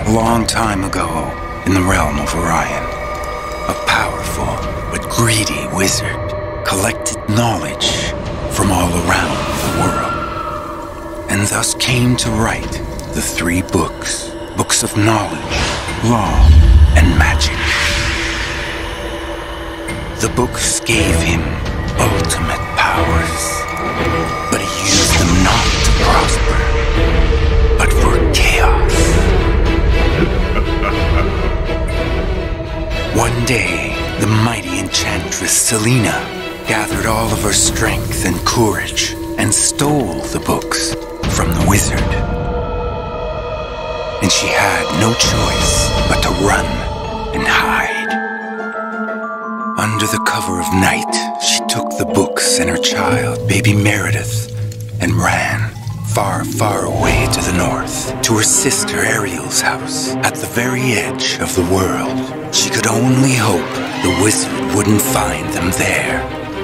A long time ago, in the Realm of Orion, a powerful but greedy wizard collected knowledge from all around the world, and thus came to write the 3 books, books of knowledge, law, and magic. The books gave him ultimate powers, but he used them not to prosper, but for chaos. One day, the mighty enchantress Selena gathered all of her strength and courage and stole the books from the wizard. And she had no choice but to run and hide. Under the cover of night, she took the books and her child, baby Meredith, and ran far, far away to the north, to her sister Ariel's house, at the very edge of the world. She could only hope the wizard wouldn't find them there.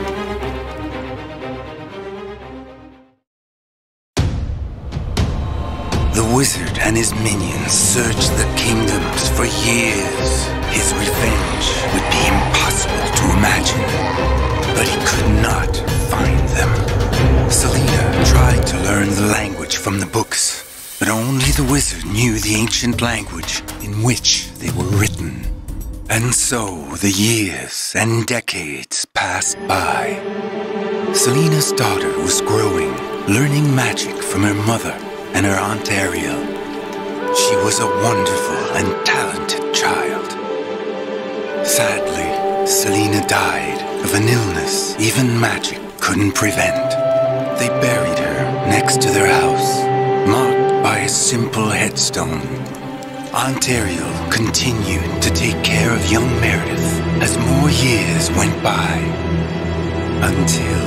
The wizard and his minions searched the kingdoms for years. His revenge would be impossible to imagine, but he could not find them. Selena tried to learn the language from the books, but only the wizard knew the ancient language in which they were written. And so the years and decades passed by. Selena's daughter was growing, learning magic from her mother and her Aunt Ariel. She was a wonderful and talented child. Sadly, Selena died of an illness even magic couldn't prevent. They buried her next to their house, marked by a simple headstone. Aunt Ariel continued to take care of young Meredith as more years went by, until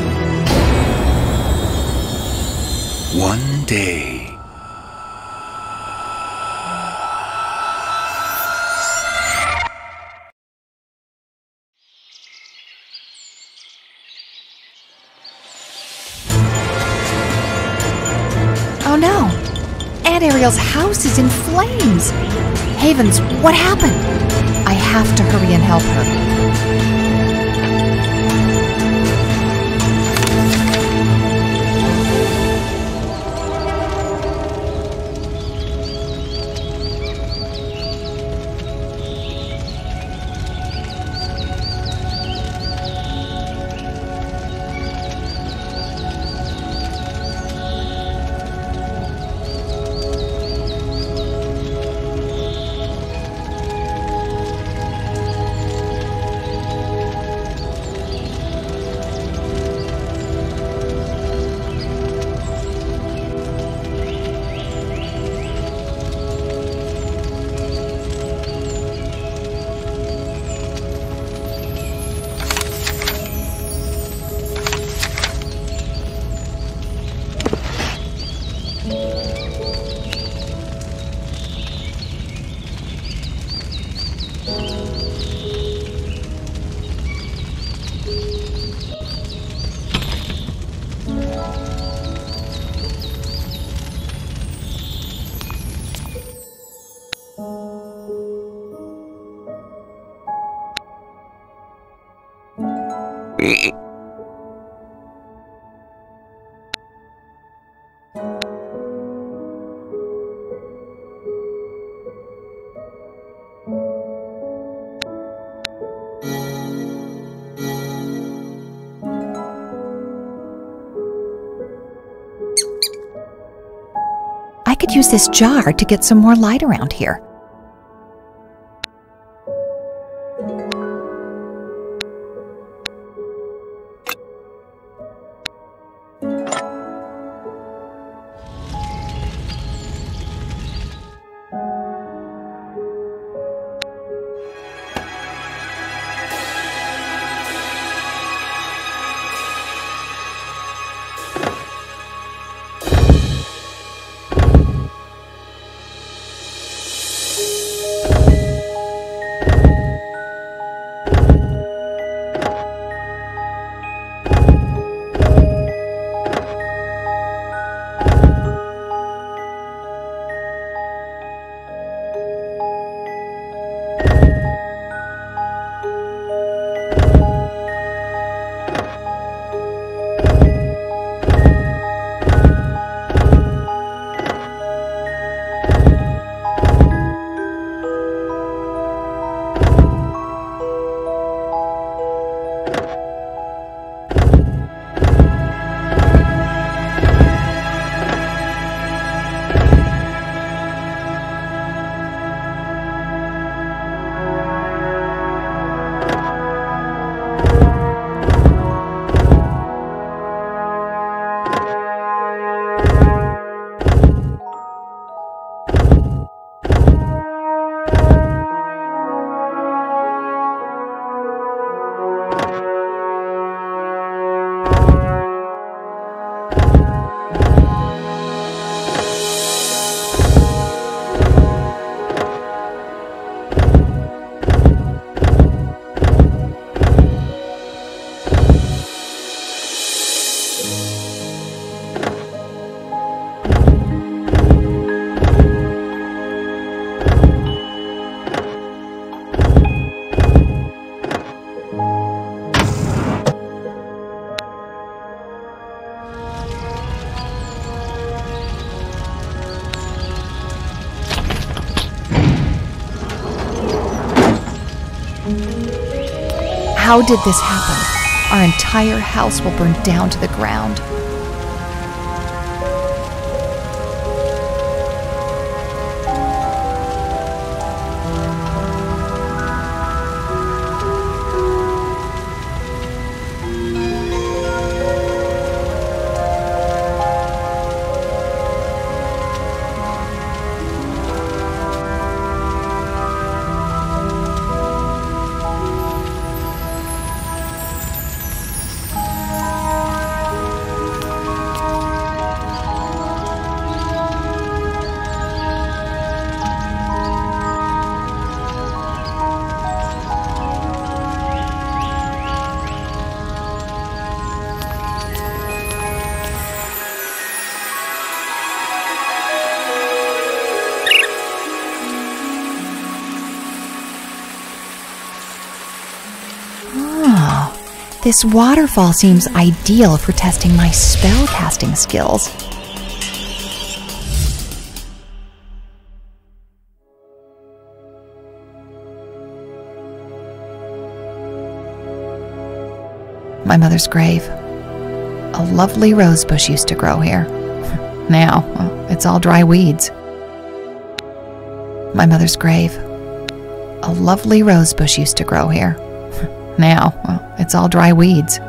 one day. Oh no! Aunt Ariel's house is in flames! Havens, what happened? I have to hurry and help her. I could use this jar to get some more light around here. How did this happen? Our entire house will burn down to the ground. This waterfall seems ideal for testing my spellcasting skills. My mother's grave. A lovely rose bush used to grow here. Now, it's all dry weeds. My mother's grave. A lovely rose bush used to grow here. Now, it's all dry weeds.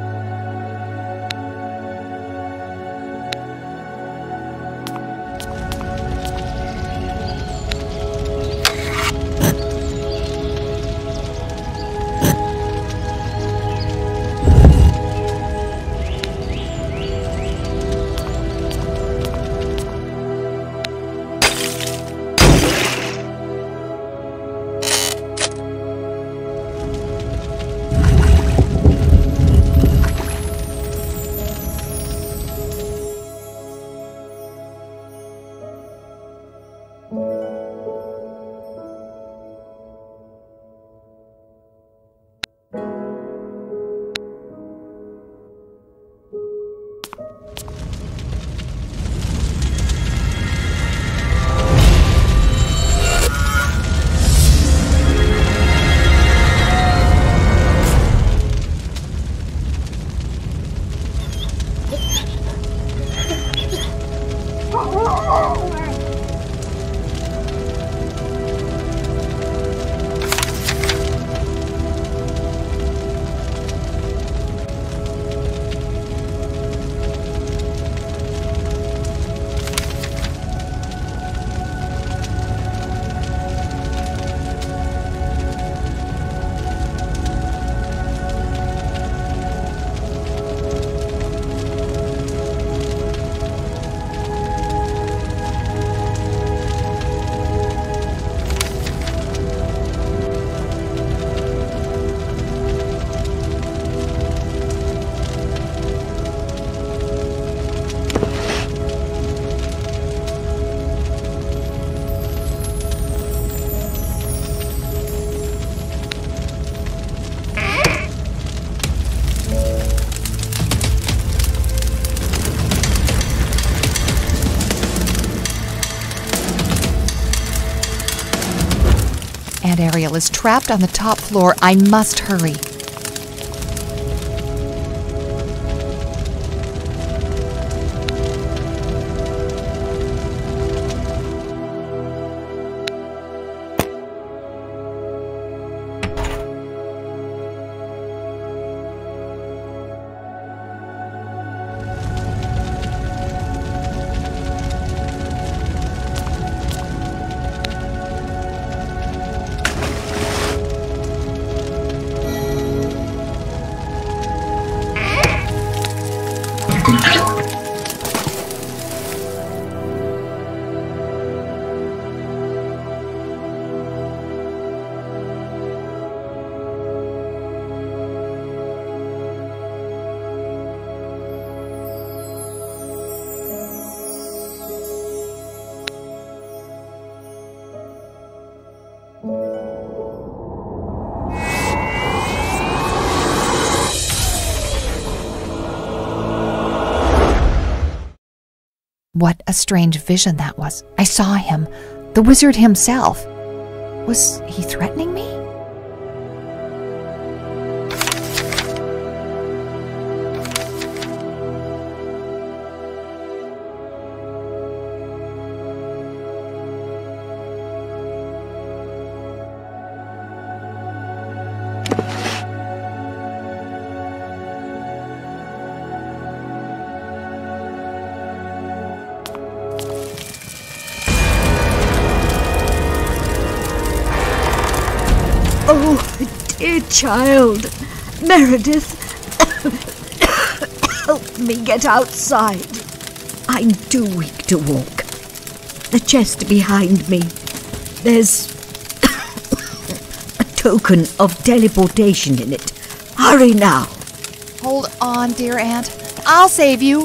Aunt Ariel is trapped on the top floor. I must hurry. What a strange vision that was. I saw him, the wizard himself. Was he threatening me? Oh, dear child. Meredith, help me get outside. I'm too weak to walk. The chest behind me. There's a token of teleportation in it. Hurry now. Hold on, dear Aunt. I'll save you.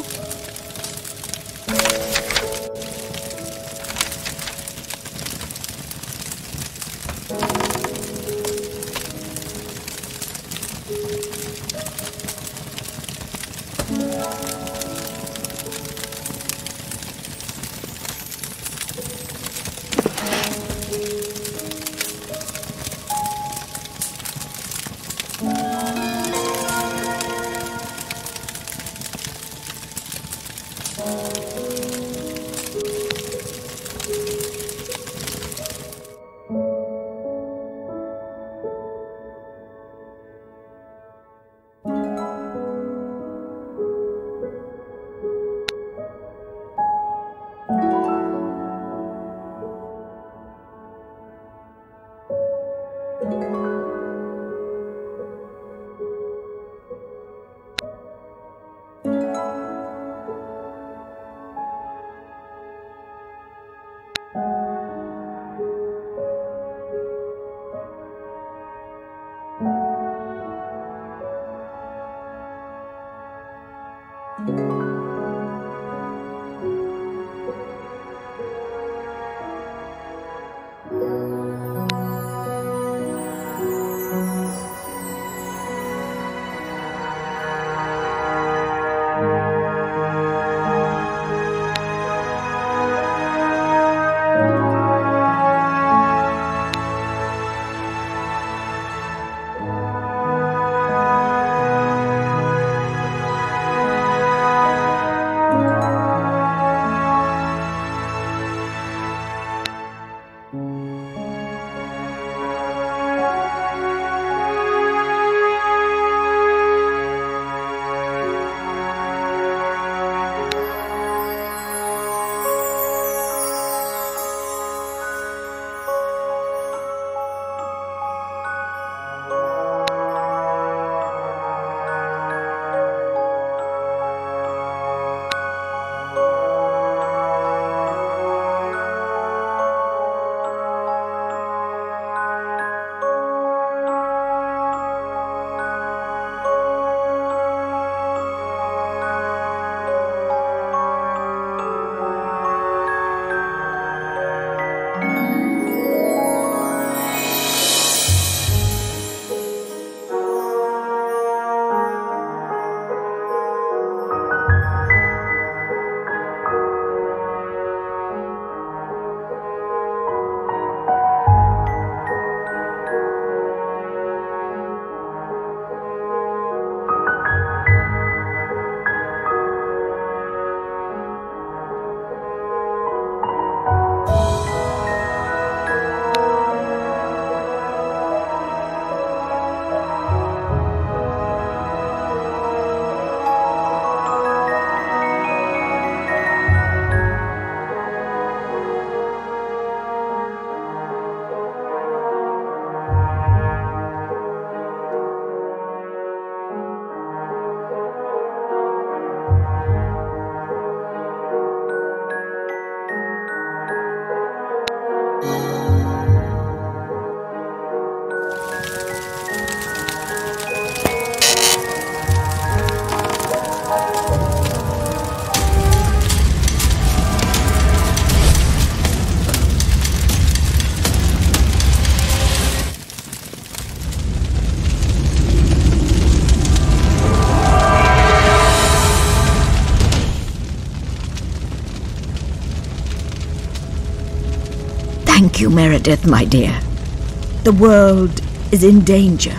Thank you, Meredith, my dear. The world is in danger.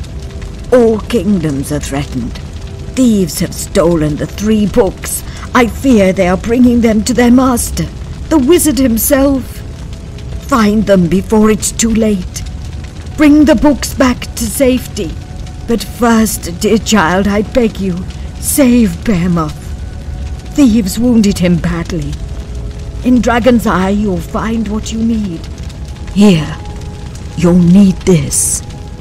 All kingdoms are threatened. Thieves have stolen the 3 books. I fear they are bringing them to their master, the wizard himself. Find them before it's too late. Bring the books back to safety. But first, dear child, I beg you, save Behemoth. Thieves wounded him badly. In Dragon's Eye, you'll find what you need. Here, you'll need this.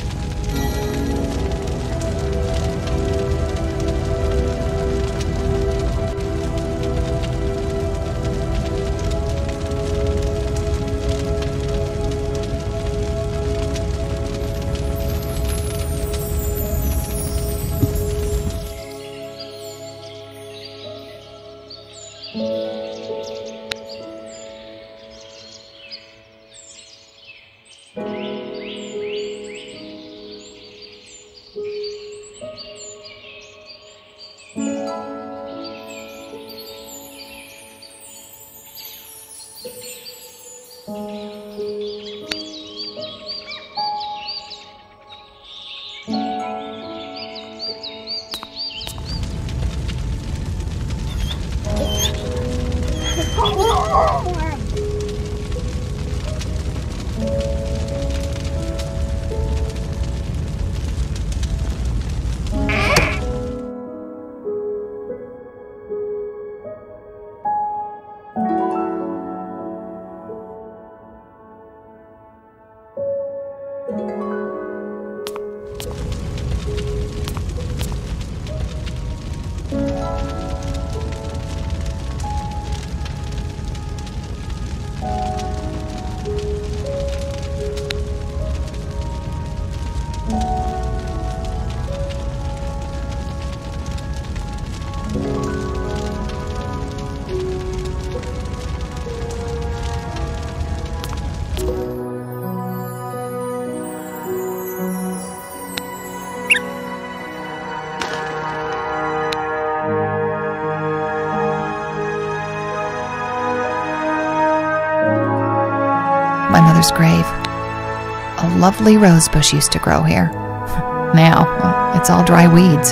My mother's grave. A lovely rose bush used to grow here. Now, well, it's all dry weeds.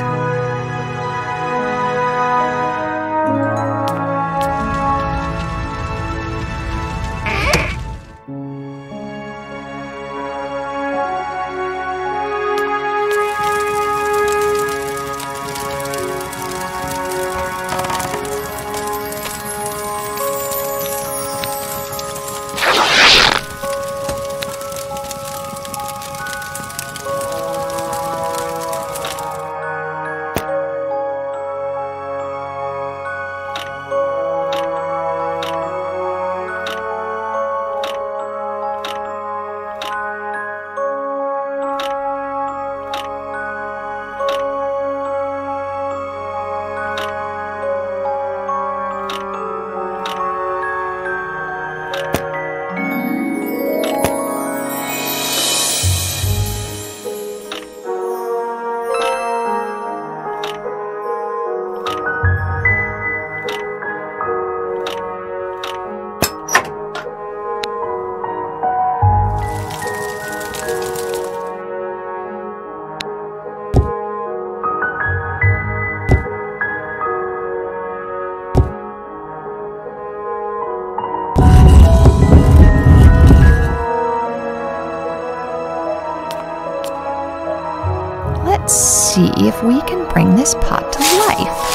Let's see if we can bring this pot to life.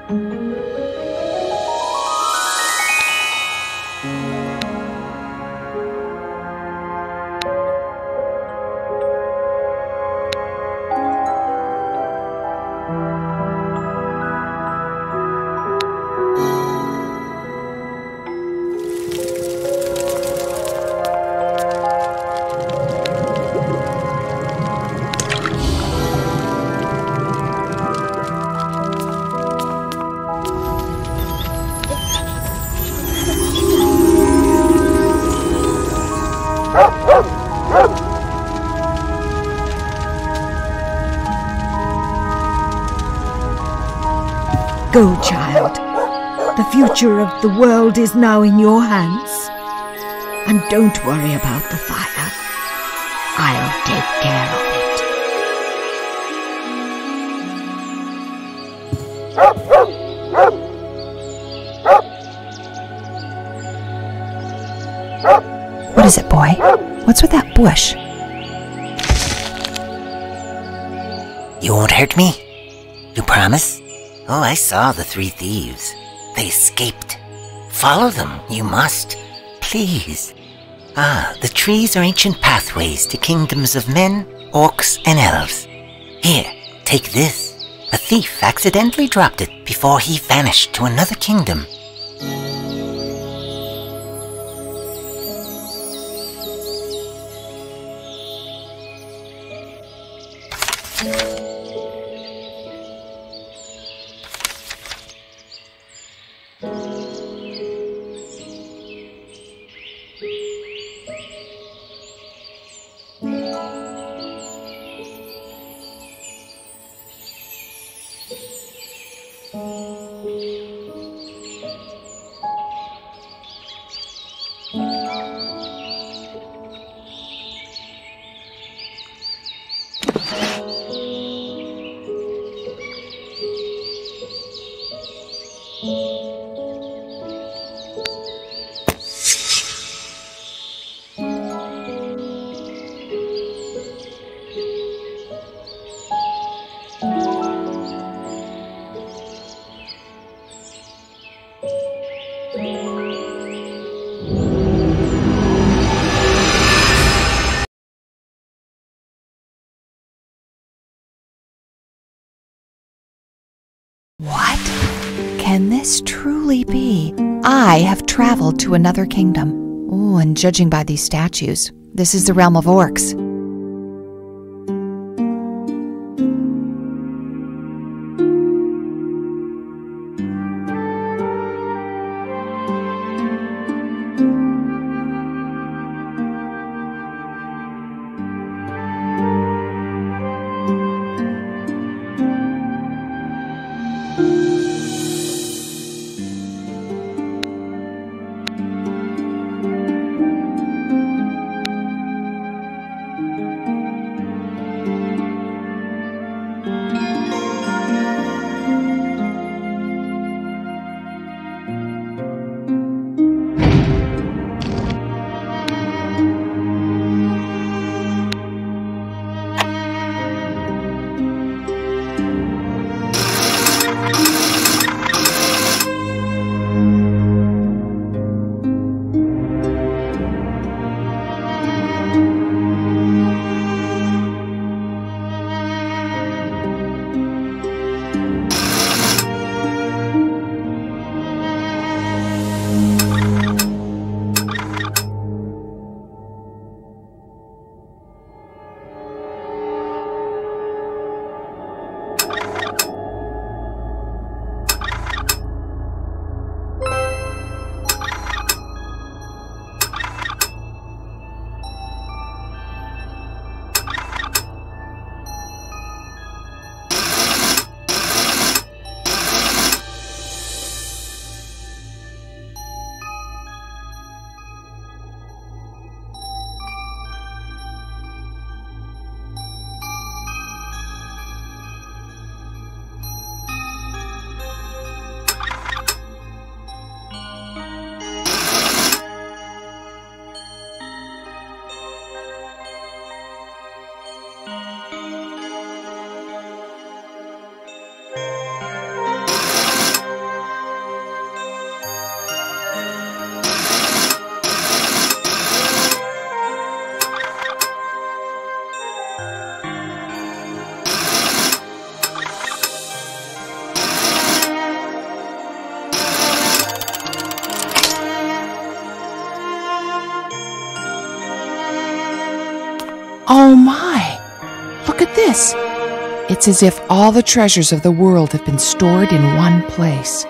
Go, child. The future of the world is now in your hands. And don't worry about the fire. I'll take care of it. What is it, boy? What's with that bush? You won't hurt me? You promise? Oh, I saw the 3 thieves. They escaped. Follow them, you must. Please. Ah, the trees are ancient pathways to kingdoms of men, orcs, and elves. Here, take this. A thief accidentally dropped it before he vanished to another kingdom. What? Can this truly be? I have traveled to another kingdom. Oh, and judging by these statues, this is the realm of orcs. this? It's as if all the treasures of the world have been stored in one place.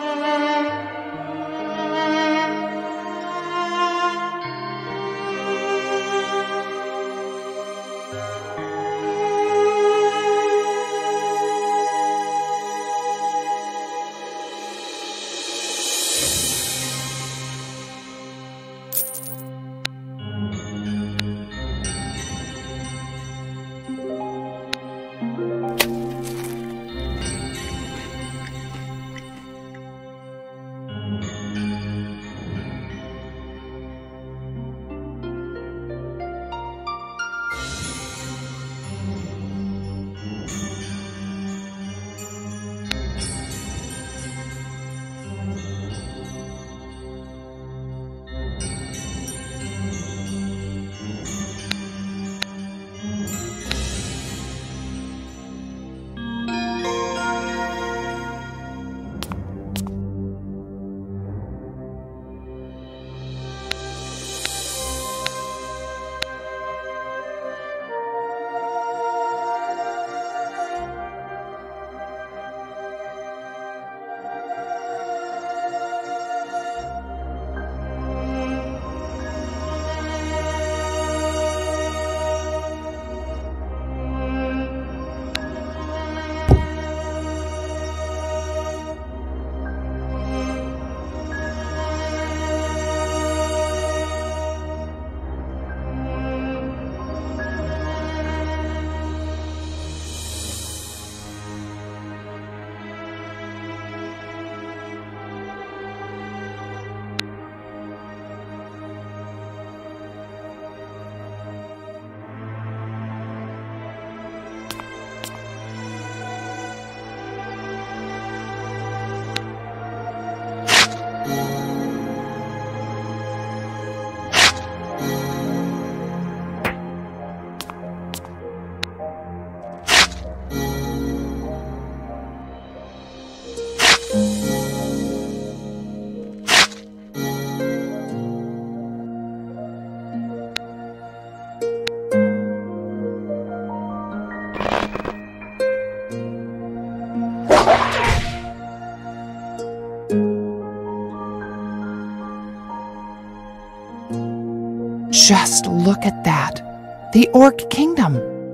Just look at that. The Orc Kingdom.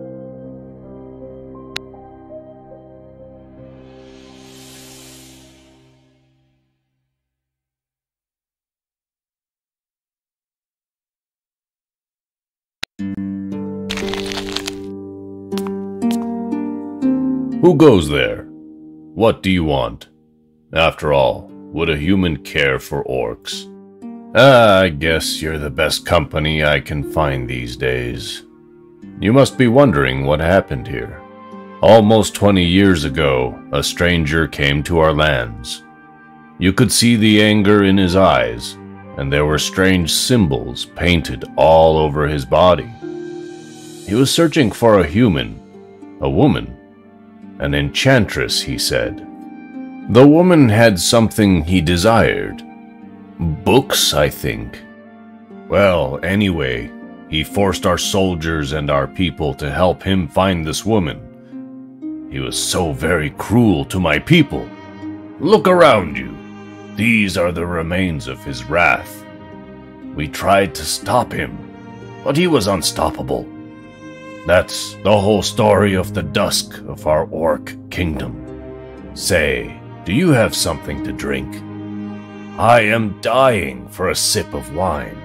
Who goes there? What do you want? After all, would a human care for orcs? I guess you're the best company I can find these days. You must be wondering what happened here. Almost 20 years ago, a stranger came to our lands. You could see the anger in his eyes, and there were strange symbols painted all over his body. He was searching for a human, a woman, an enchantress, he said. The woman had something he desired. Books, I think. Well, anyway, he forced our soldiers and our people to help him find this woman. He was so very cruel to my people. Look around you. These are the remains of his wrath. We tried to stop him, but he was unstoppable. That's the whole story of the dusk of our orc kingdom. Say, do you have something to drink? I am dying for a sip of wine.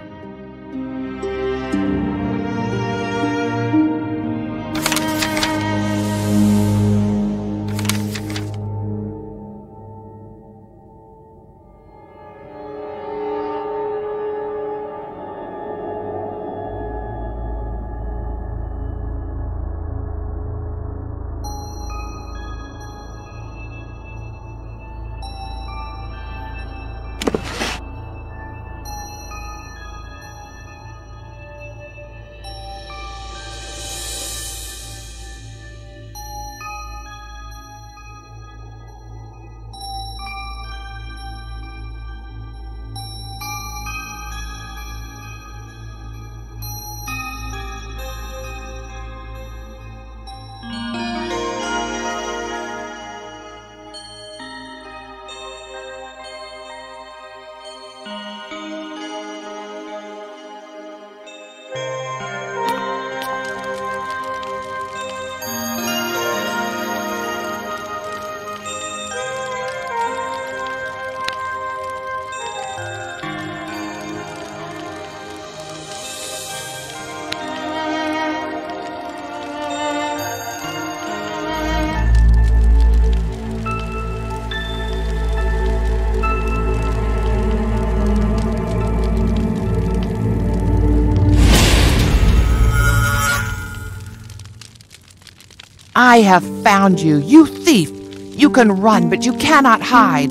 I have found you, you thief! You can run, but you cannot hide.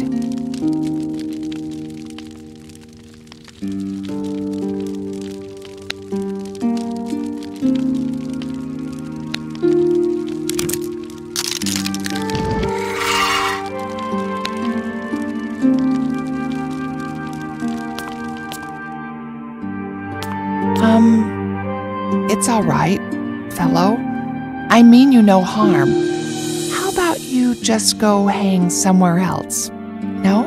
It's all right, fellow. I mean you no harm. How about you just go hang somewhere else? No?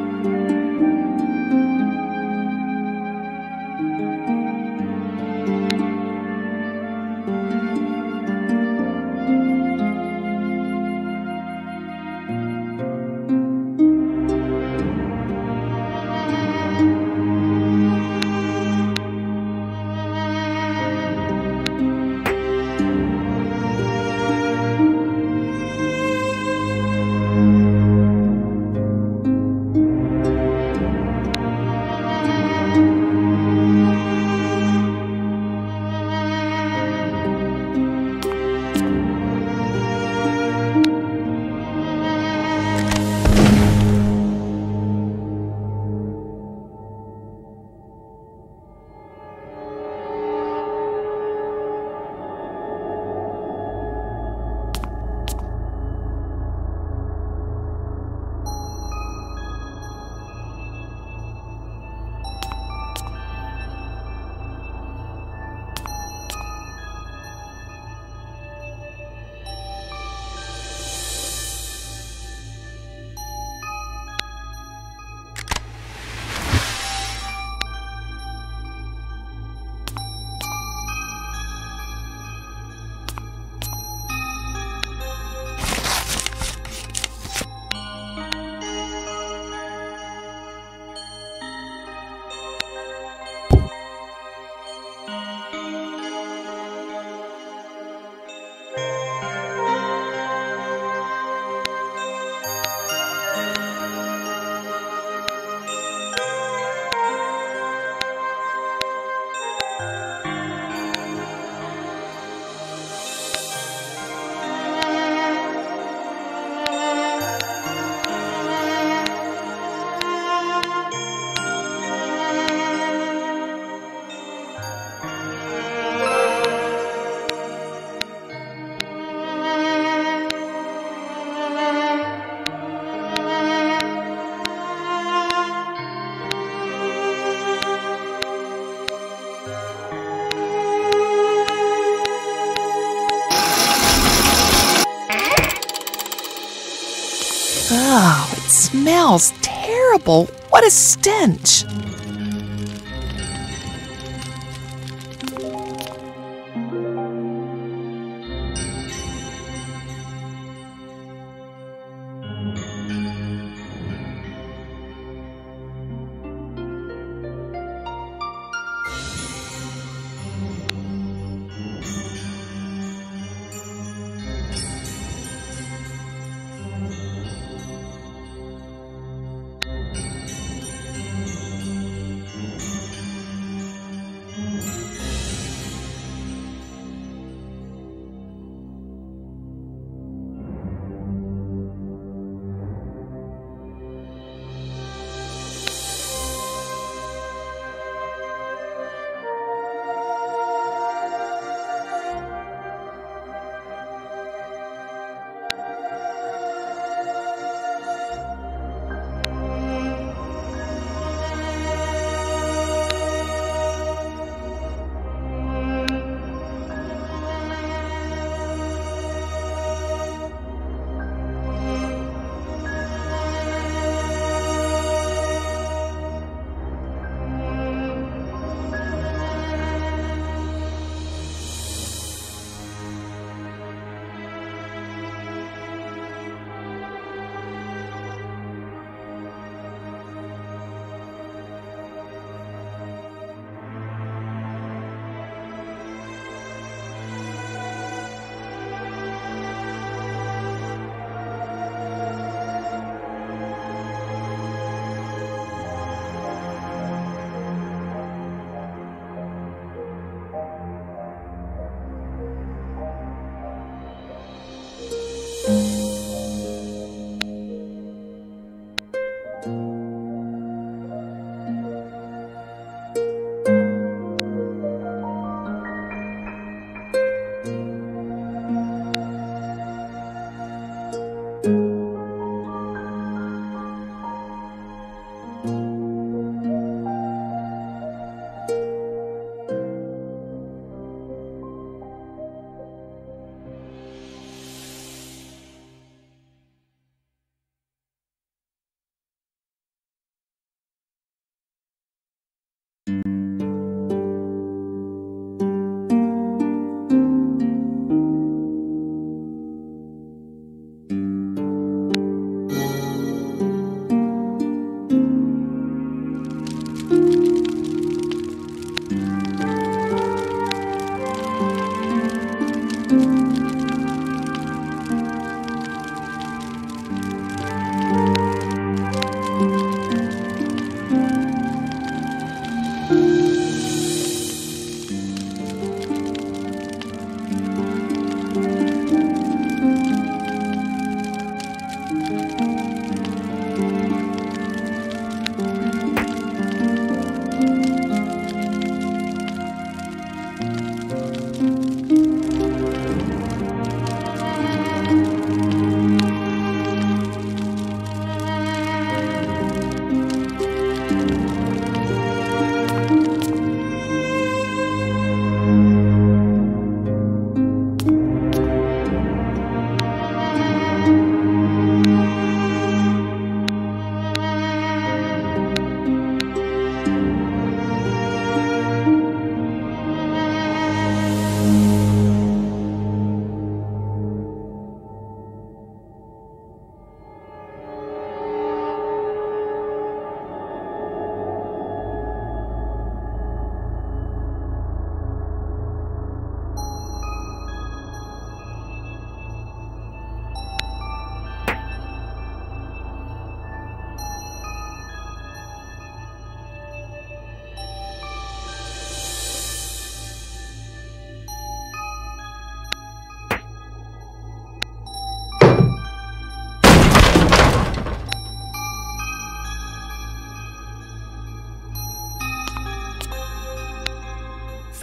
Oh, it smells terrible. What a stench.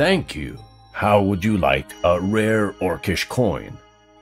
Thank you. How would you like a rare orcish coin?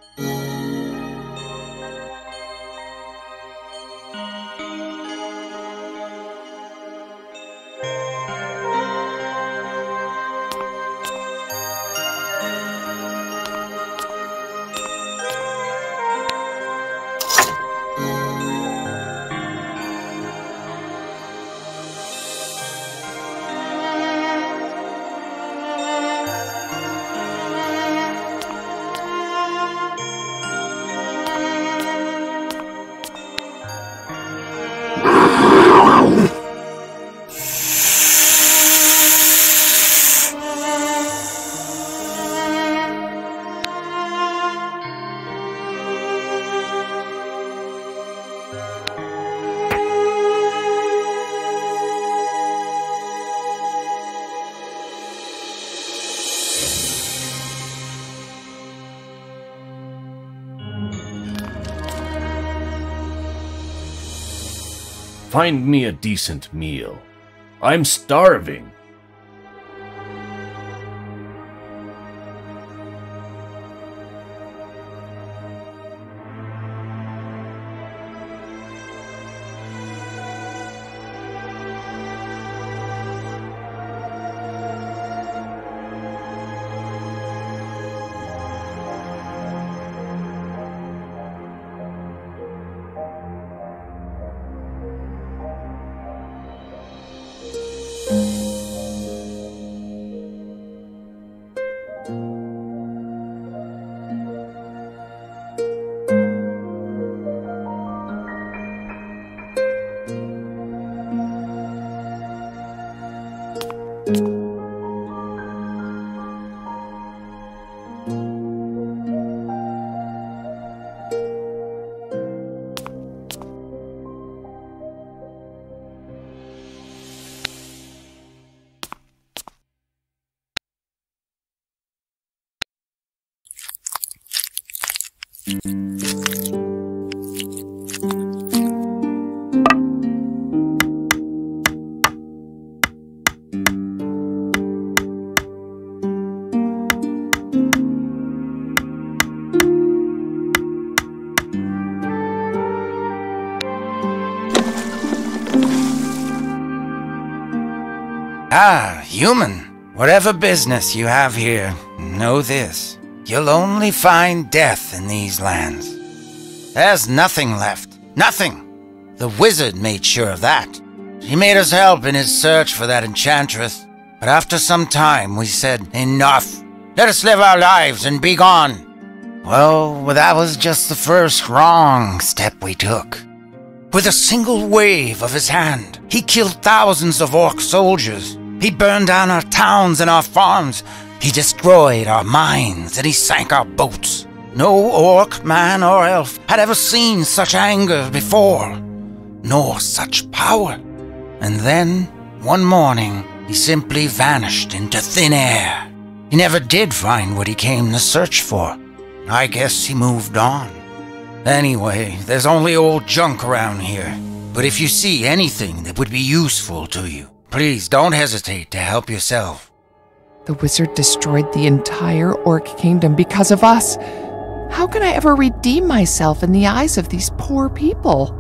Find me a decent meal. I'm starving. Ah, human. Whatever business you have here, know this. You'll only find death in these lands. There's nothing left. Nothing. The wizard made sure of that. He made us help in his search for that enchantress. But after some time, we said, enough. Let us live our lives and be gone. Well, that was just the first wrong step we took. With a single wave of his hand, he killed thousands of orc soldiers. He burned down our towns and our farms. He destroyed our mines and he sank our boats. No orc, man, or elf had ever seen such anger before, nor such power. And then, one morning, he simply vanished into thin air. He never did find what he came to search for. I guess he moved on. Anyway, there's only old junk around here. But if you see anything that would be useful to you, please don't hesitate to help yourself. The wizard destroyed the entire orc kingdom because of us. How can I ever redeem myself in the eyes of these poor people?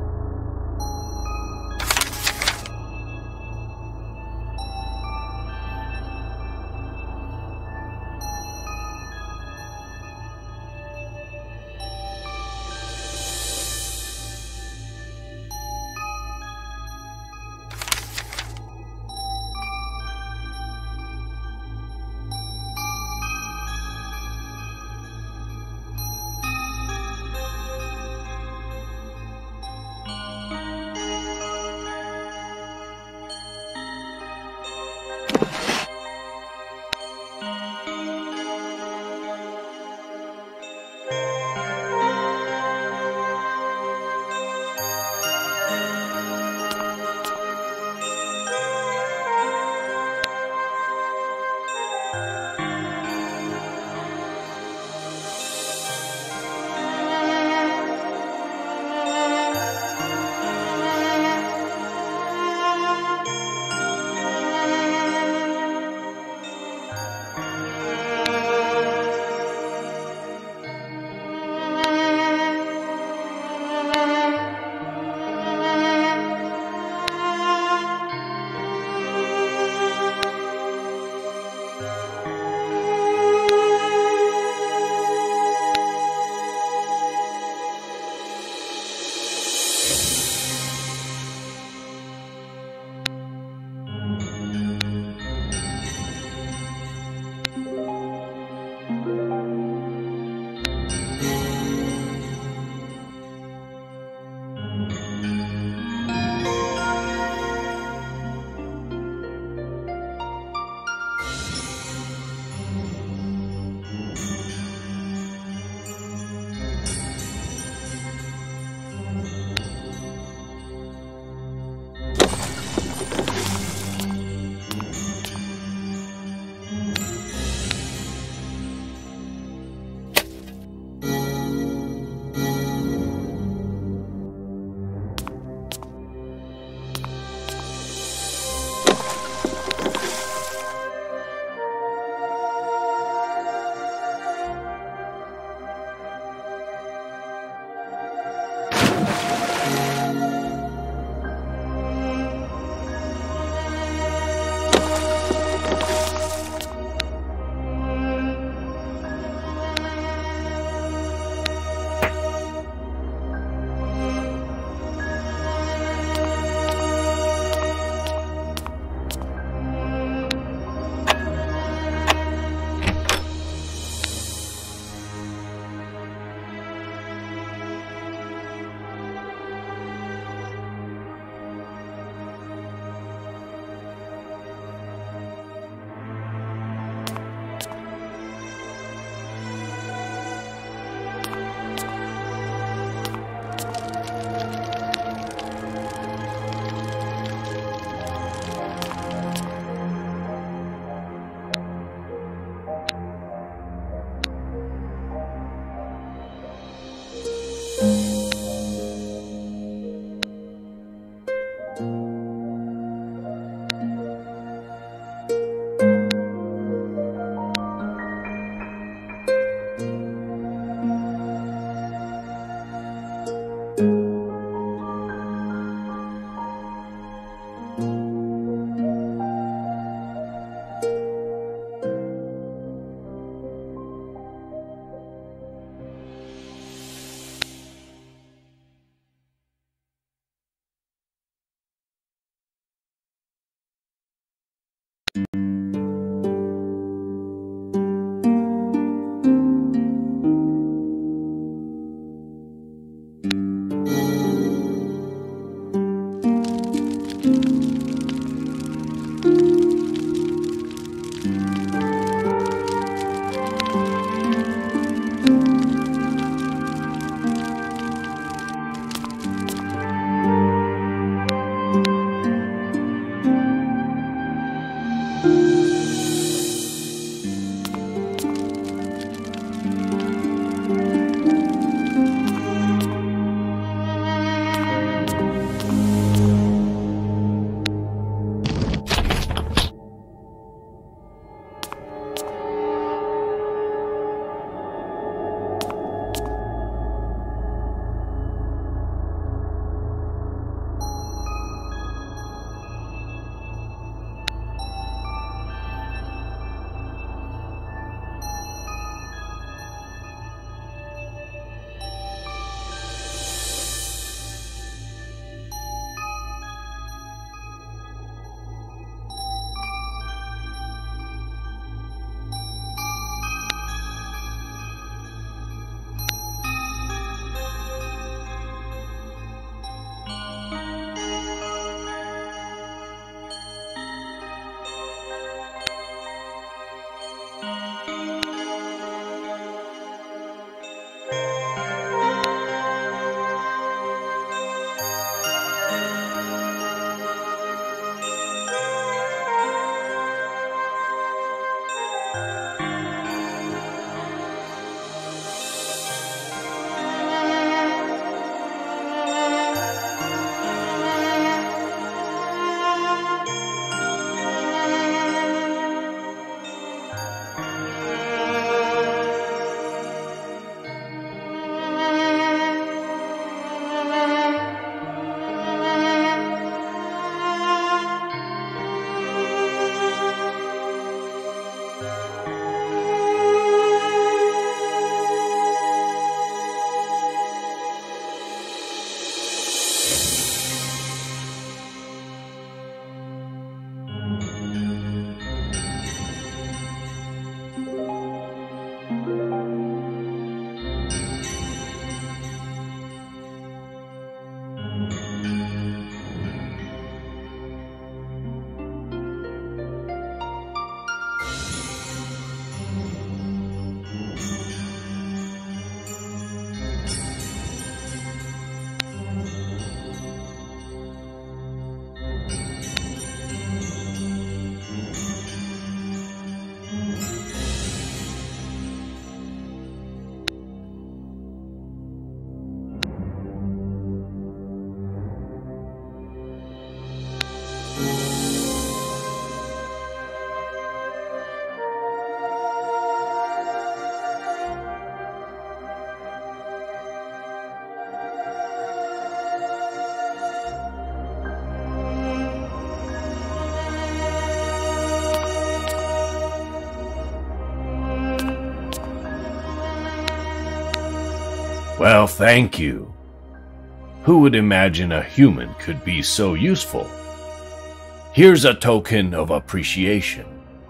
Well, thank you. Who would imagine a human could be so useful? Here's a token of appreciation.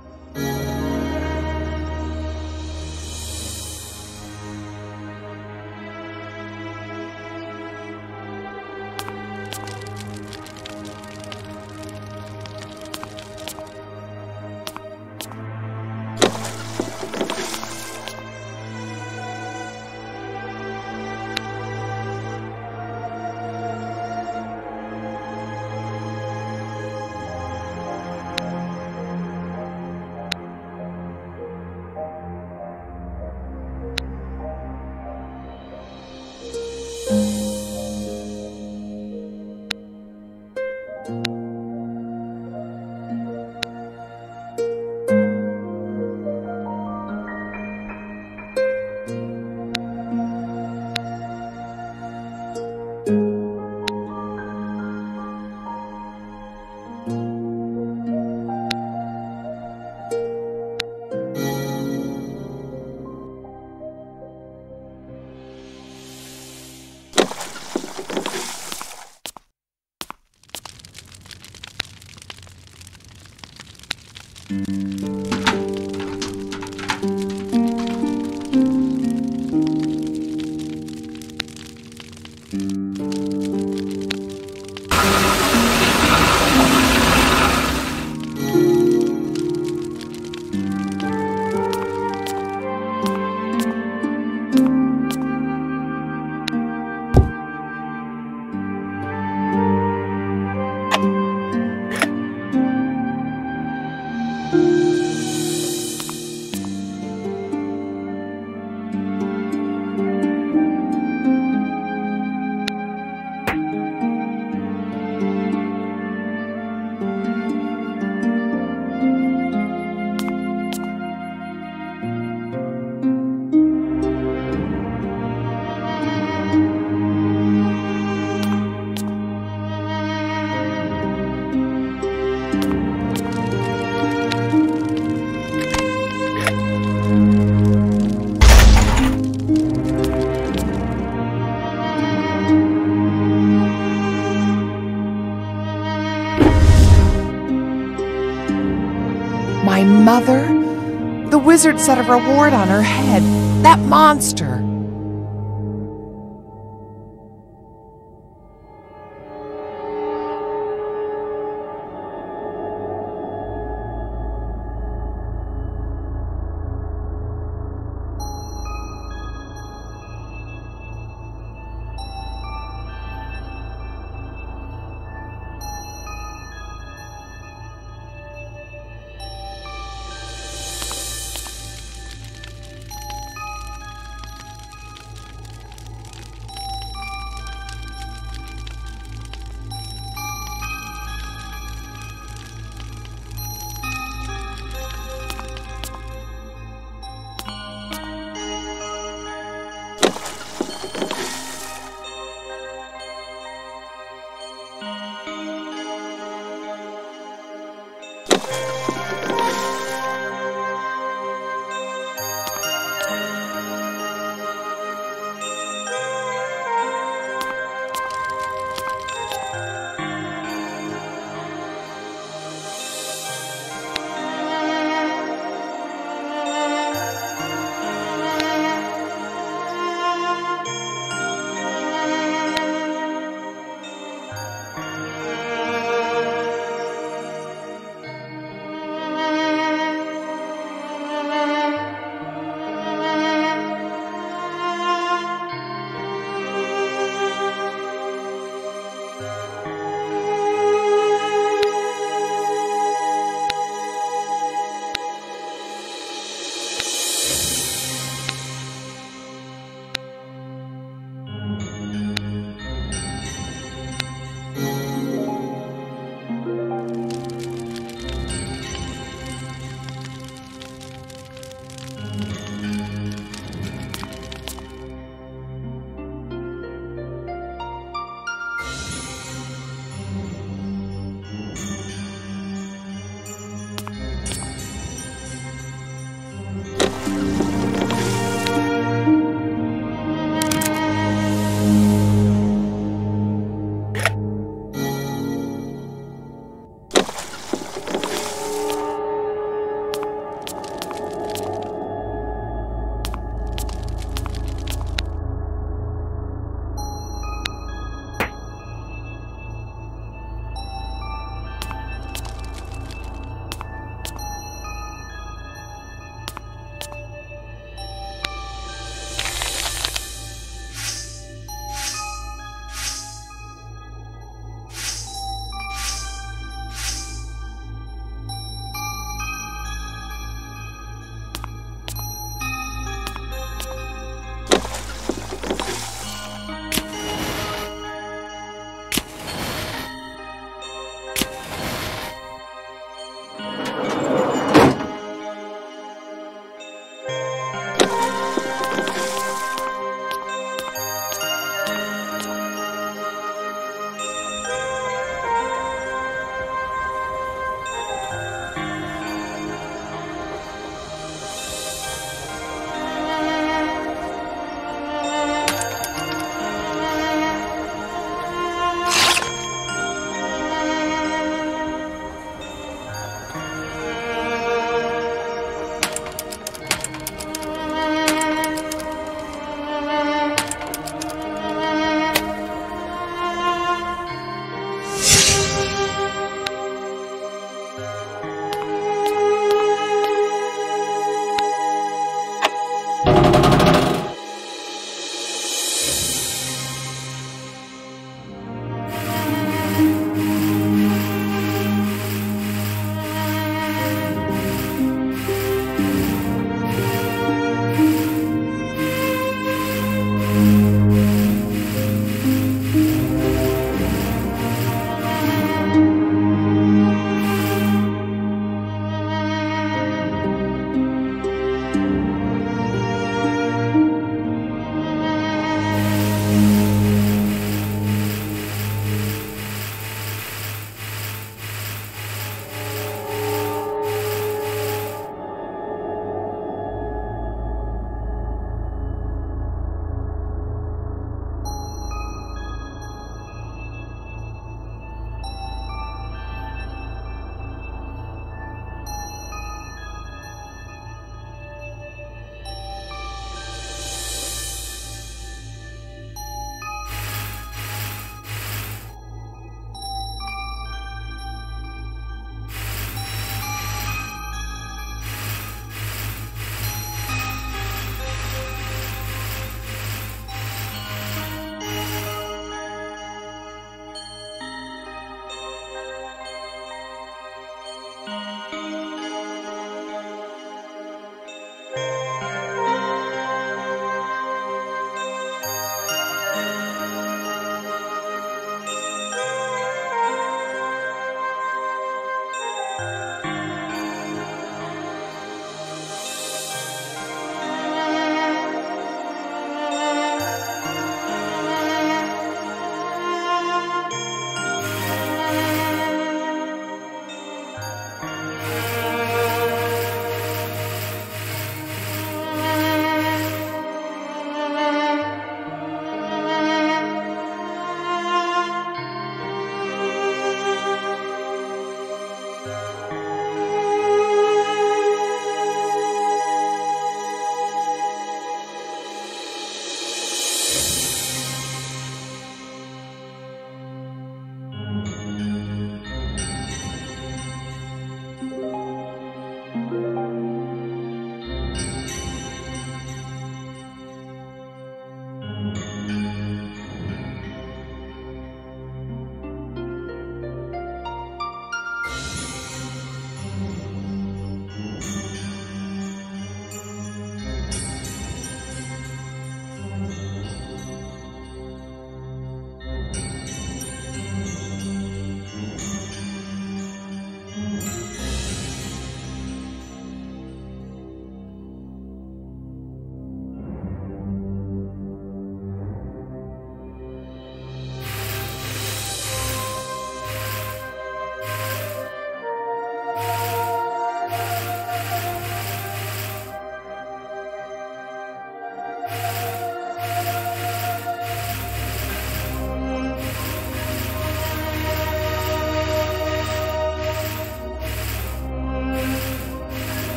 My mother? The wizard set a reward on her head. That monster.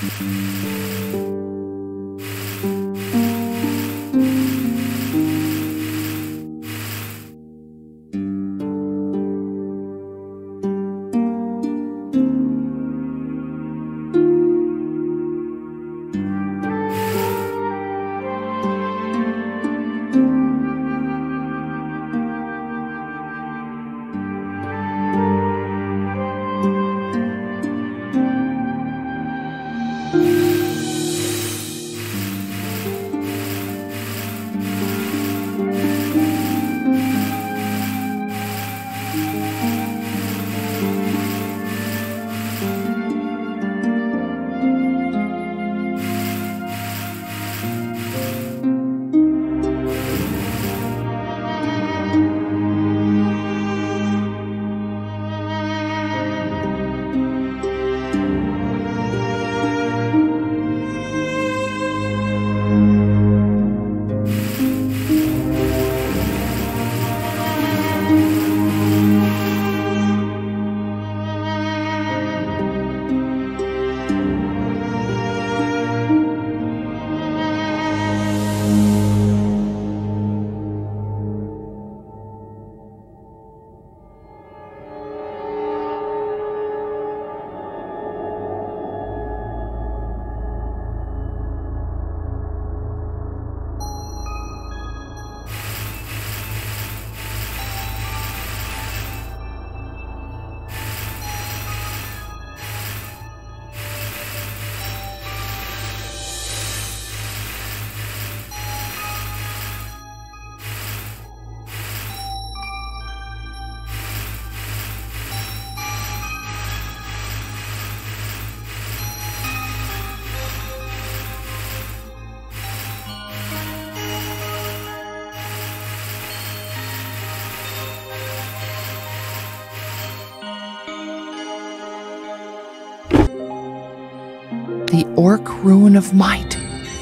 The Orc Rune of Might.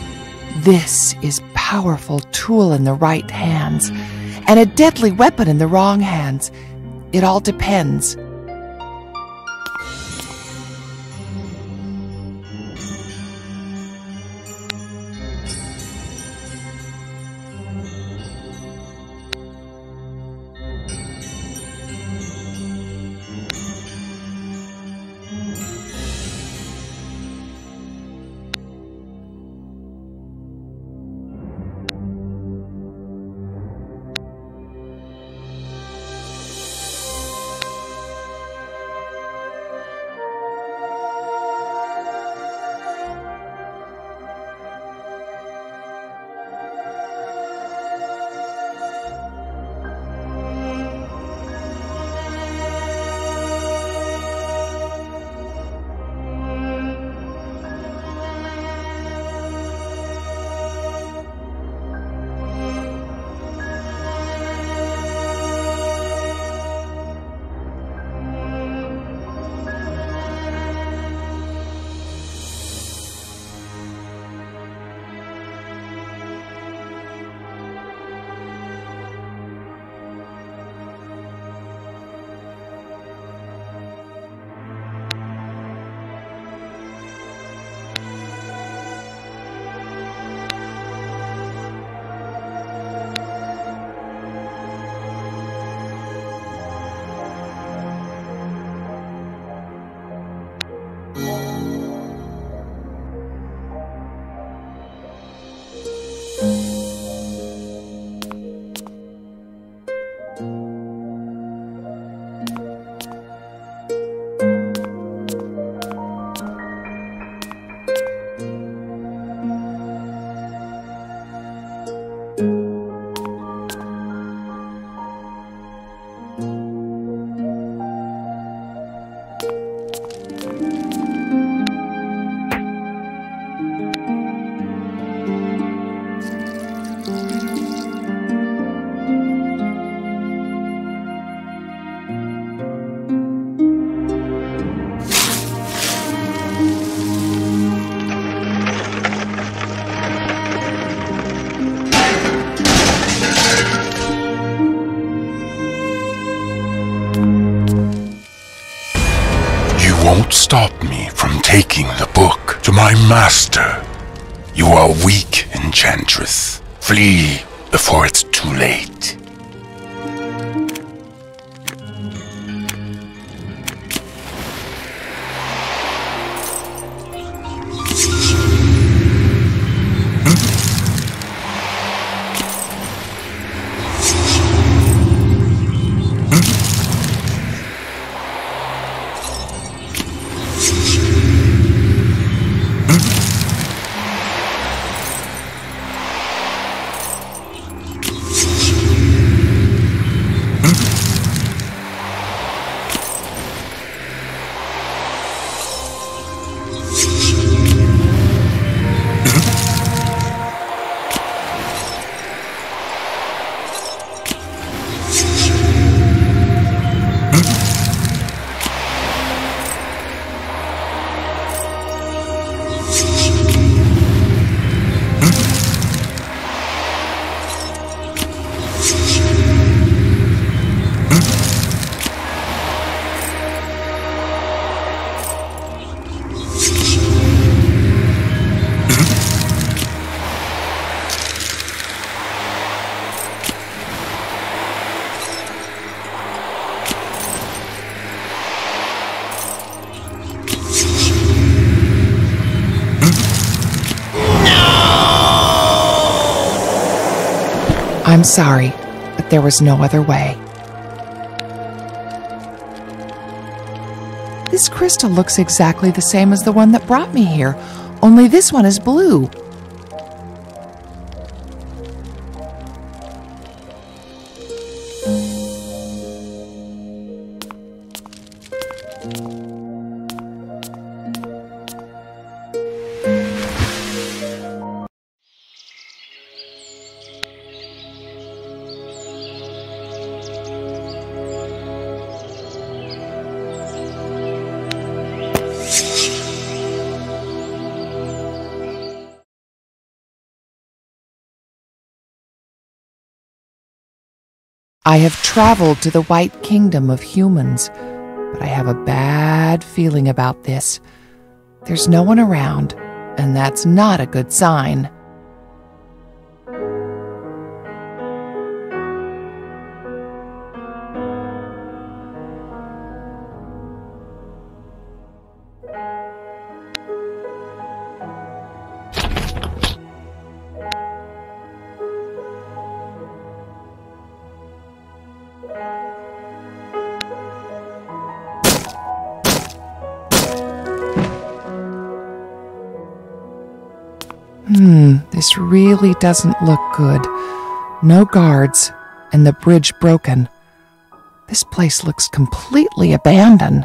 This is powerful tool in the right hands, and a deadly weapon in the wrong hands. It all depends. taking the book to my master. You are weak, enchantress. Flee before it's too late. I'm sorry, but there was no other way. This crystal looks exactly the same as the one that brought me here, only this one is blue. I have traveled to the White Kingdom of humans, but I have a bad feeling about this. There's no one around, and that's not a good sign. This really doesn't look good. No guards, and the bridge broken. This place looks completely abandoned.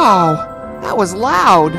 Wow, that was loud.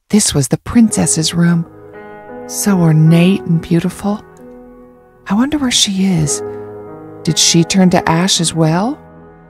This was the princess's room, so ornate and beautiful. I wonder where she is. Did she turn to ash as well?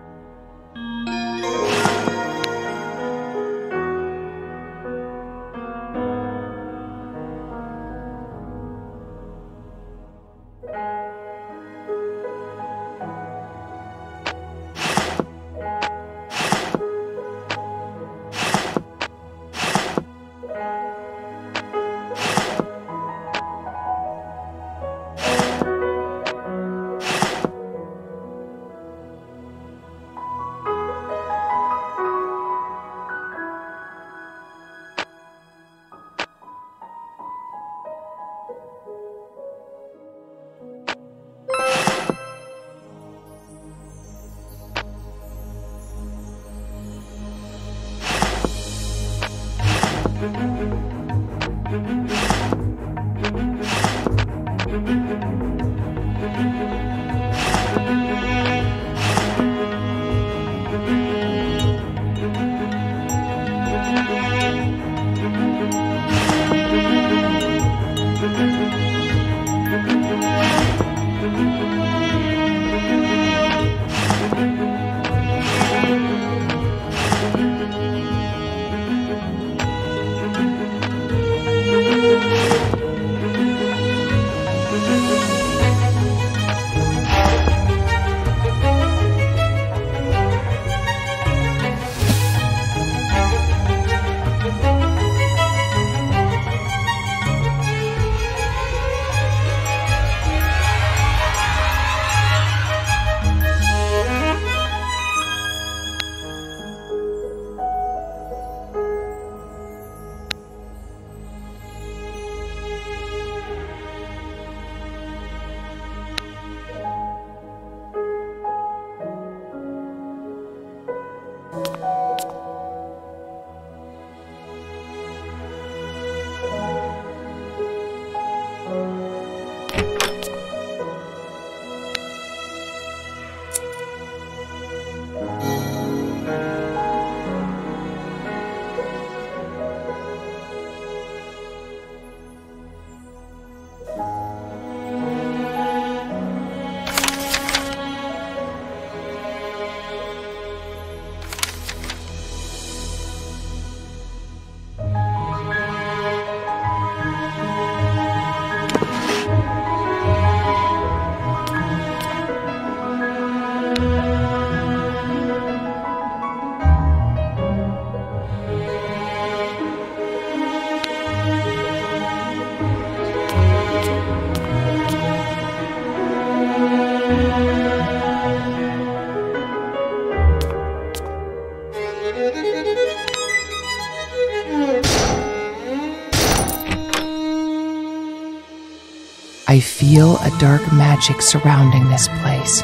I feel a dark magic surrounding this place.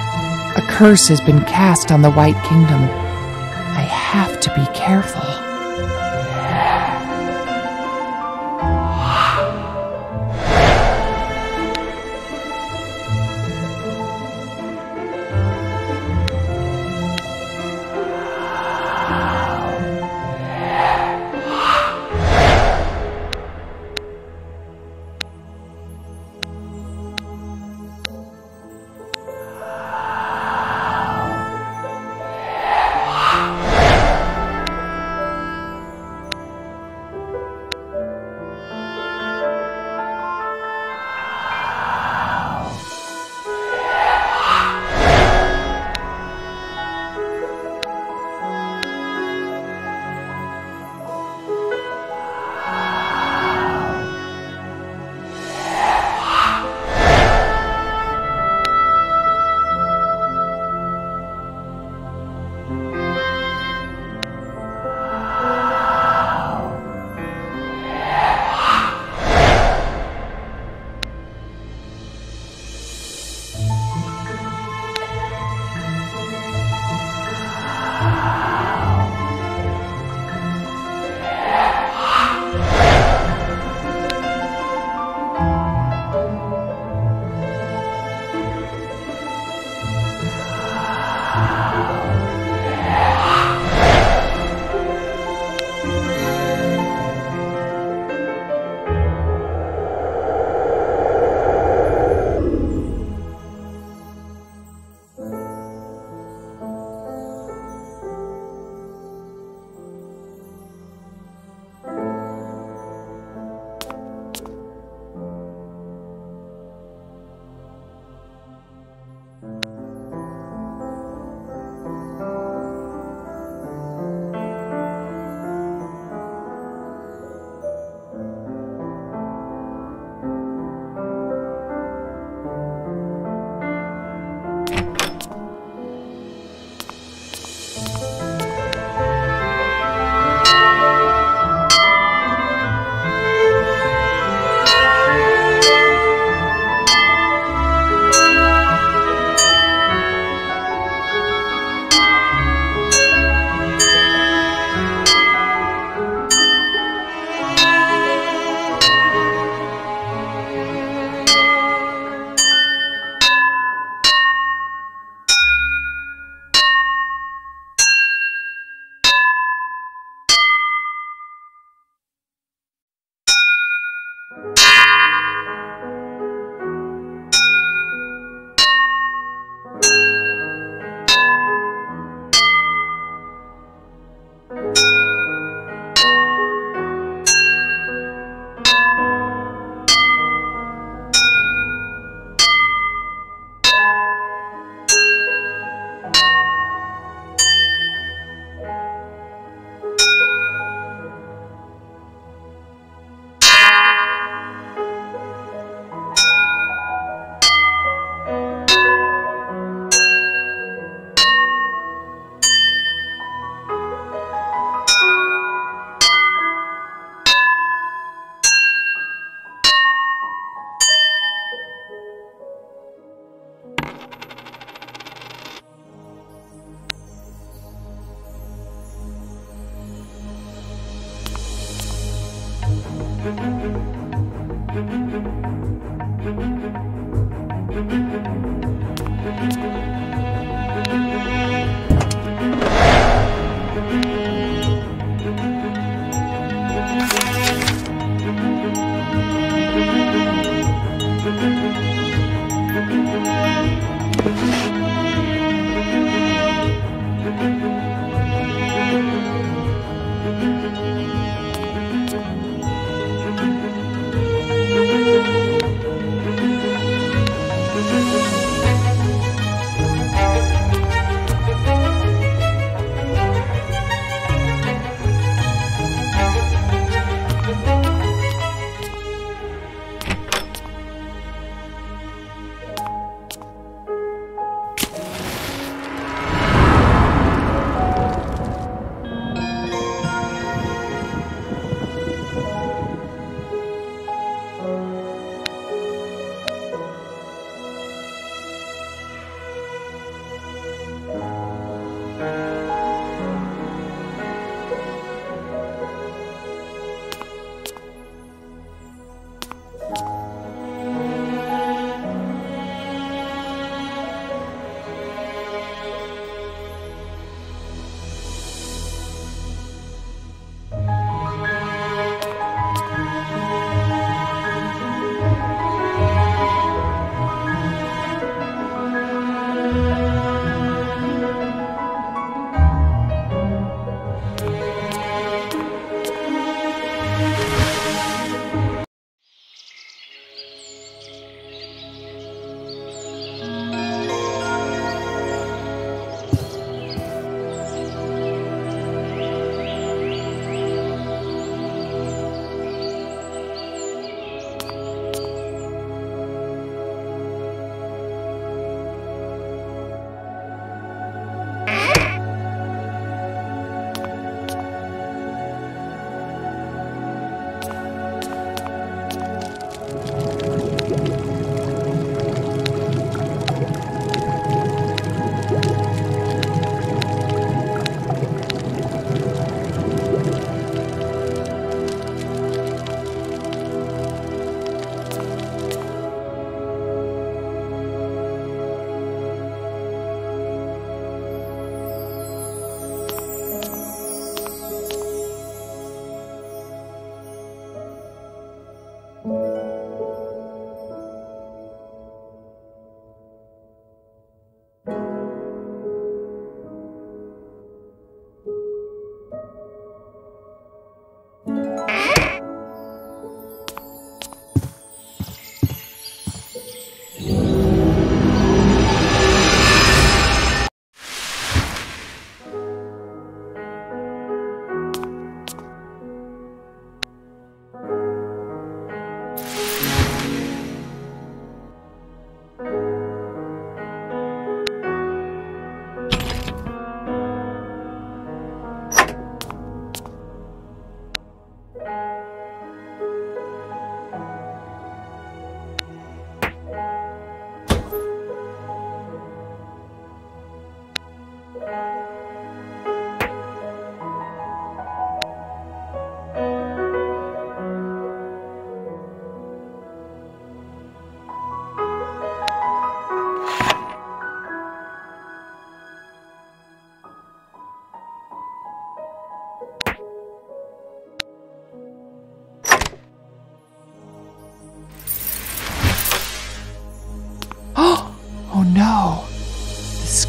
A curse has been cast on the White Kingdom. I have to be careful.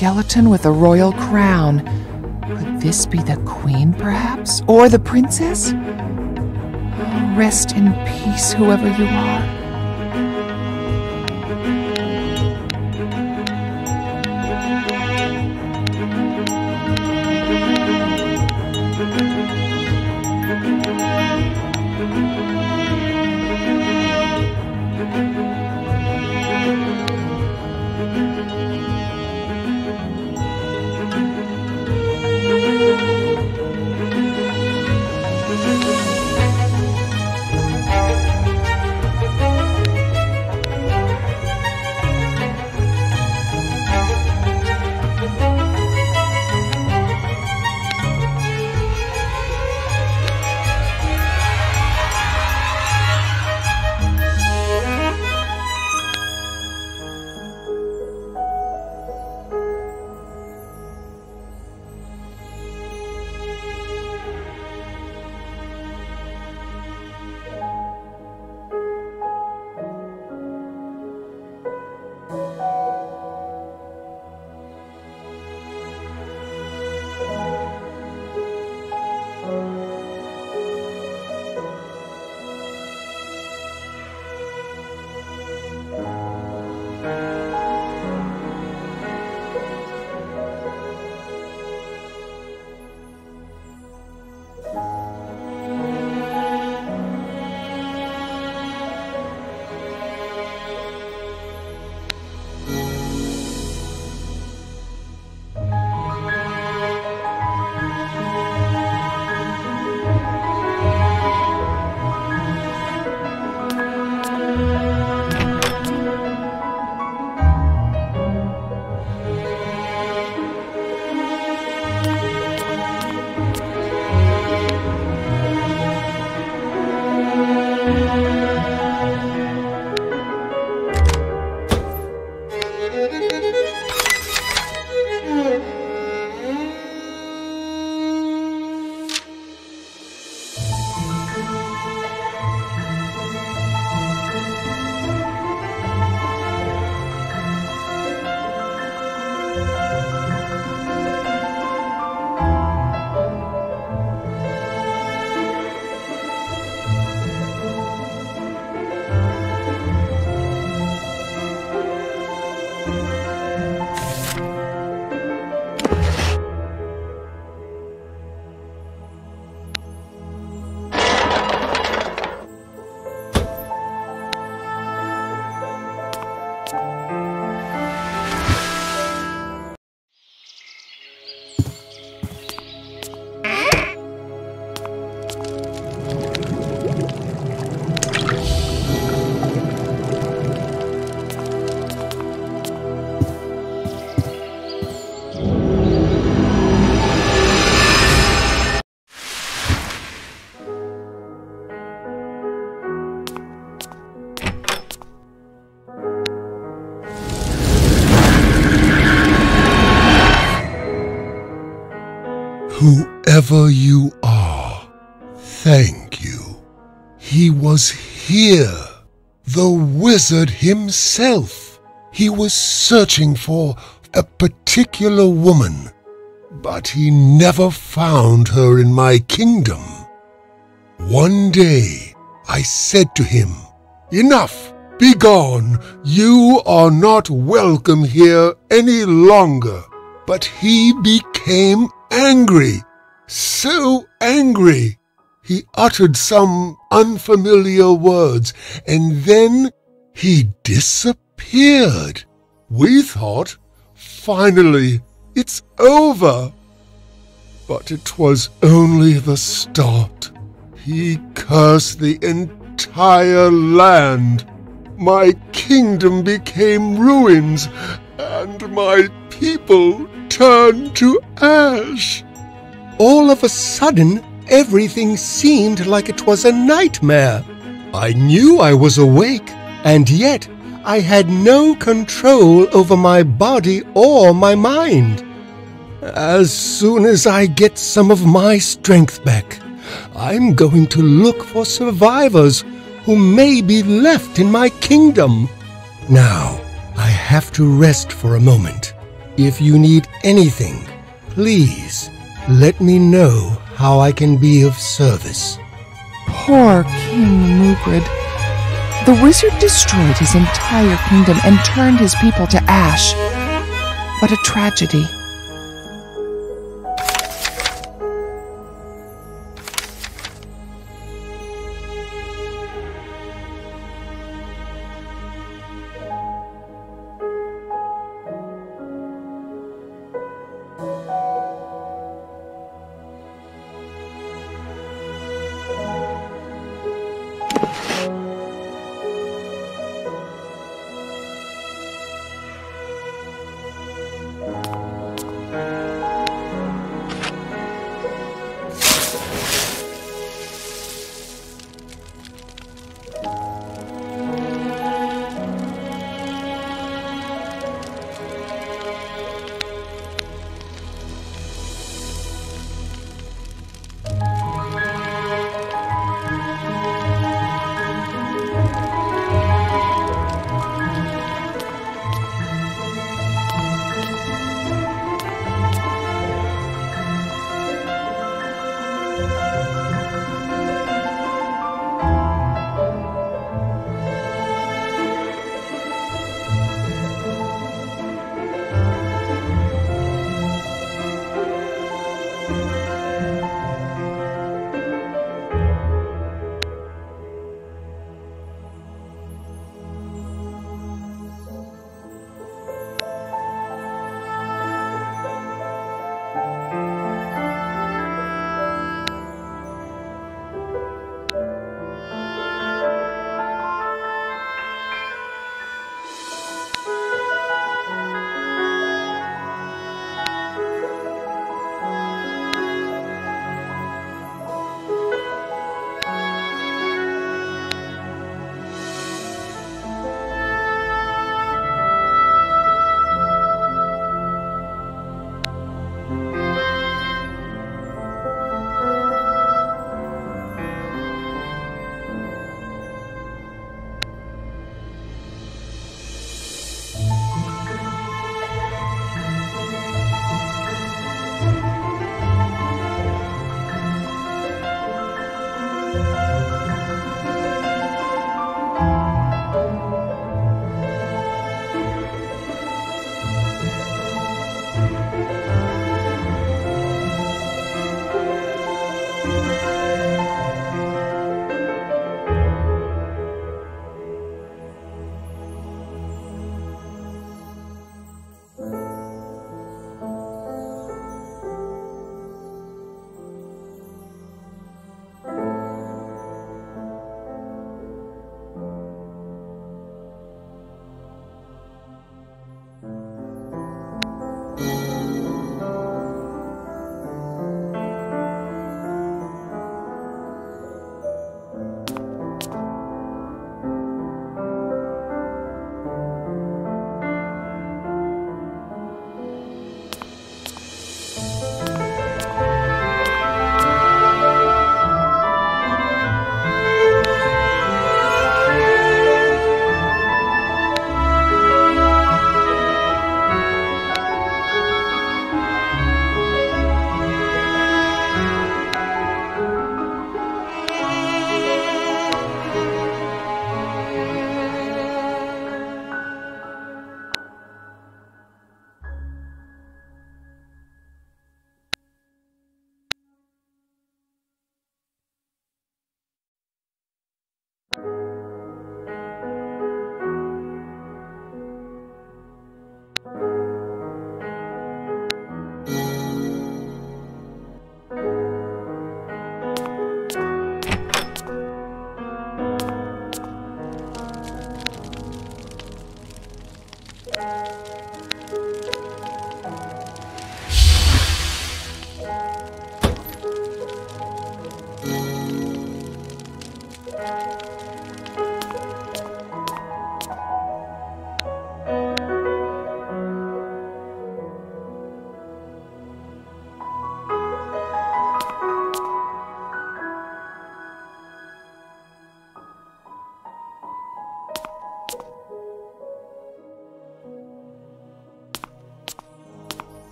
skeleton with a royal crown. Could this be the queen, perhaps? Or the princess? Oh, rest in peace, whoever you are. Whoever you are, thank you. He was here, the wizard himself. He was searching for a particular woman, but he never found her in my kingdom. One day, I said to him, "Enough! Be gone! You are not welcome here any longer." But he became angry, so angry. He uttered some unfamiliar words, and then he disappeared. We thought, finally, it's over. But it was only the start. He cursed the entire land. My kingdom became ruins, and my people turned to ash. All of a sudden, everything seemed like it was a nightmare. I knew I was awake, and yet I had no control over my body or my mind. As soon as I get some of my strength back, I'm going to look for survivors who may be left in my kingdom. Now, I have to rest for a moment. If you need anything, please let me know how I can be of service. Poor King Mugrid. The wizard destroyed his entire kingdom and turned his people to ash. What a tragedy.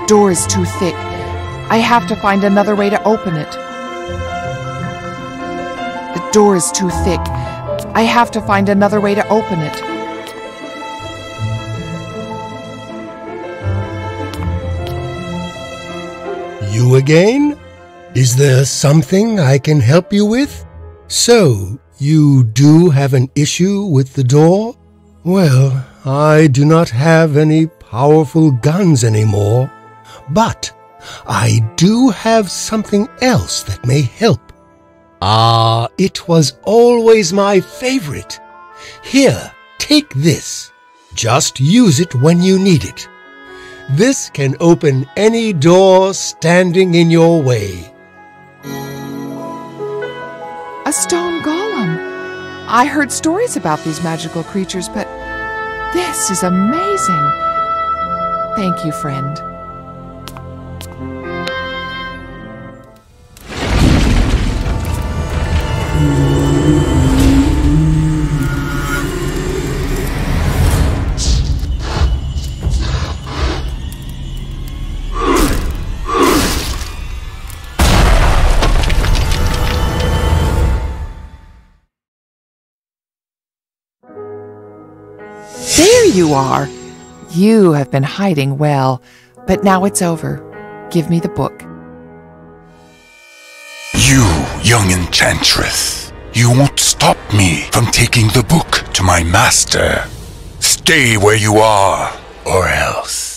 door is too thick. I have to find another way to open it. The door is too thick. I have to find another way to open it. You again? Is there something I can help you with? So, you do have an issue with the door? Well, I do not have any powerful guns anymore, but I do have something else that may help. Ah, it was always my favorite. Here, take this. Just use it when you need it. This can open any door standing in your way. A stone golem. I heard stories about these magical creatures, but this is amazing. Thank you, friend. There you are. You have been hiding well, but now it's over. Give me the book. You, young enchantress, you won't stop me from taking the book to my master. Stay where you are, or else.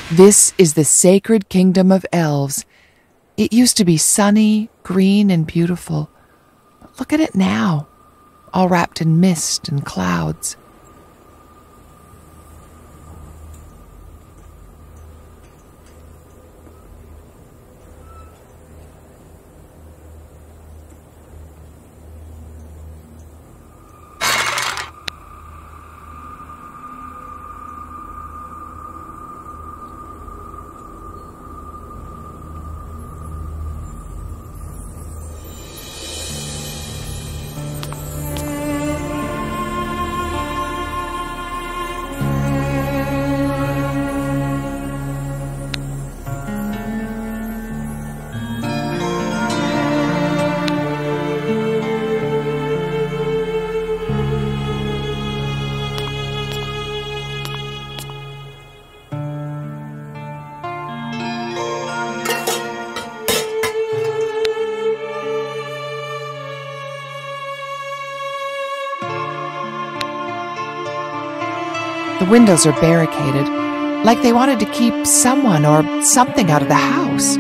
This is the sacred kingdom of elves. It used to be sunny, green, and beautiful. Look at it now, all wrapped in mist and clouds. The windows are barricaded, like they wanted to keep someone or something out of the house.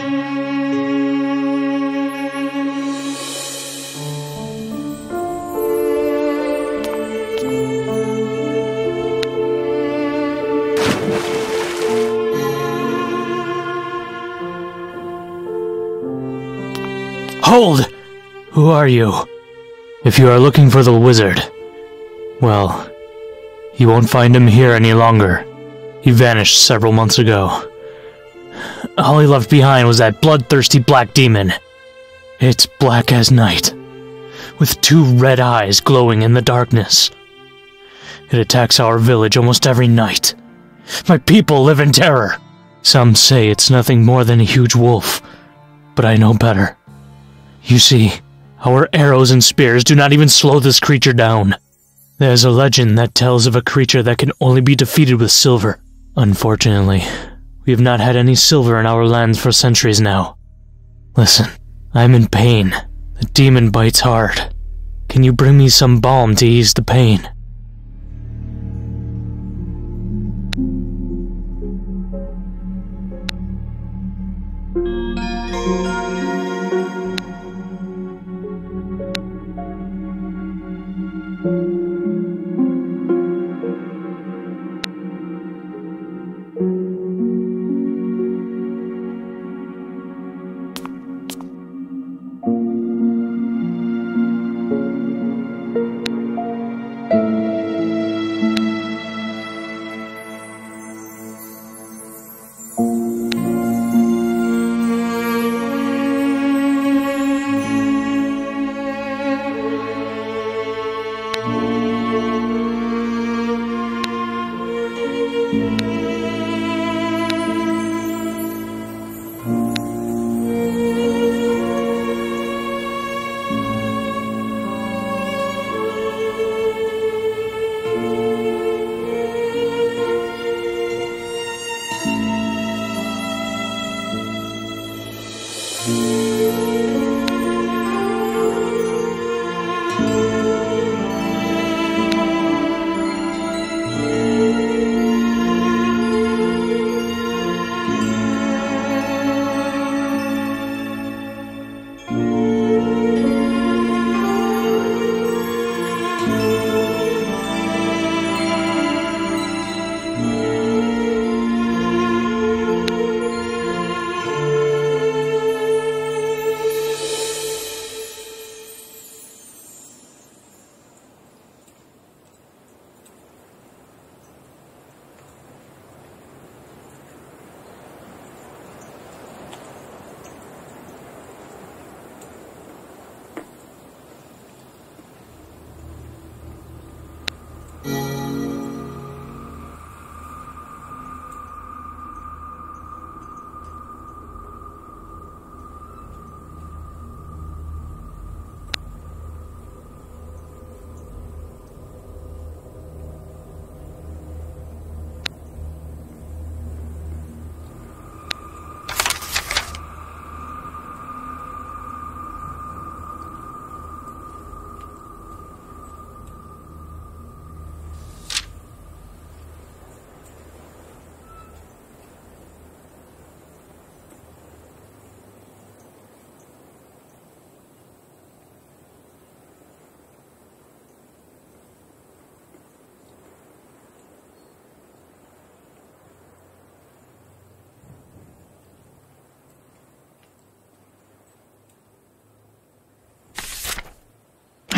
Hold! Who are you? If you are looking for the wizard, well, you won't find him here any longer. He vanished several months ago. All he left behind was that bloodthirsty black demon. It's black as night, with 2 red eyes glowing in the darkness. It attacks our village almost every night. My people live in terror. Some say it's nothing more than a huge wolf, but I know better. You see, our arrows and spears do not even slow this creature down. There's a legend that tells of a creature that can only be defeated with silver. Unfortunately, we have not had any silver in our lands for centuries now. Listen, I'm in pain. The demon bites hard. Can you bring me some balm to ease the pain?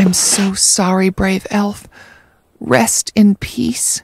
I'm so sorry, brave elf. Rest in peace.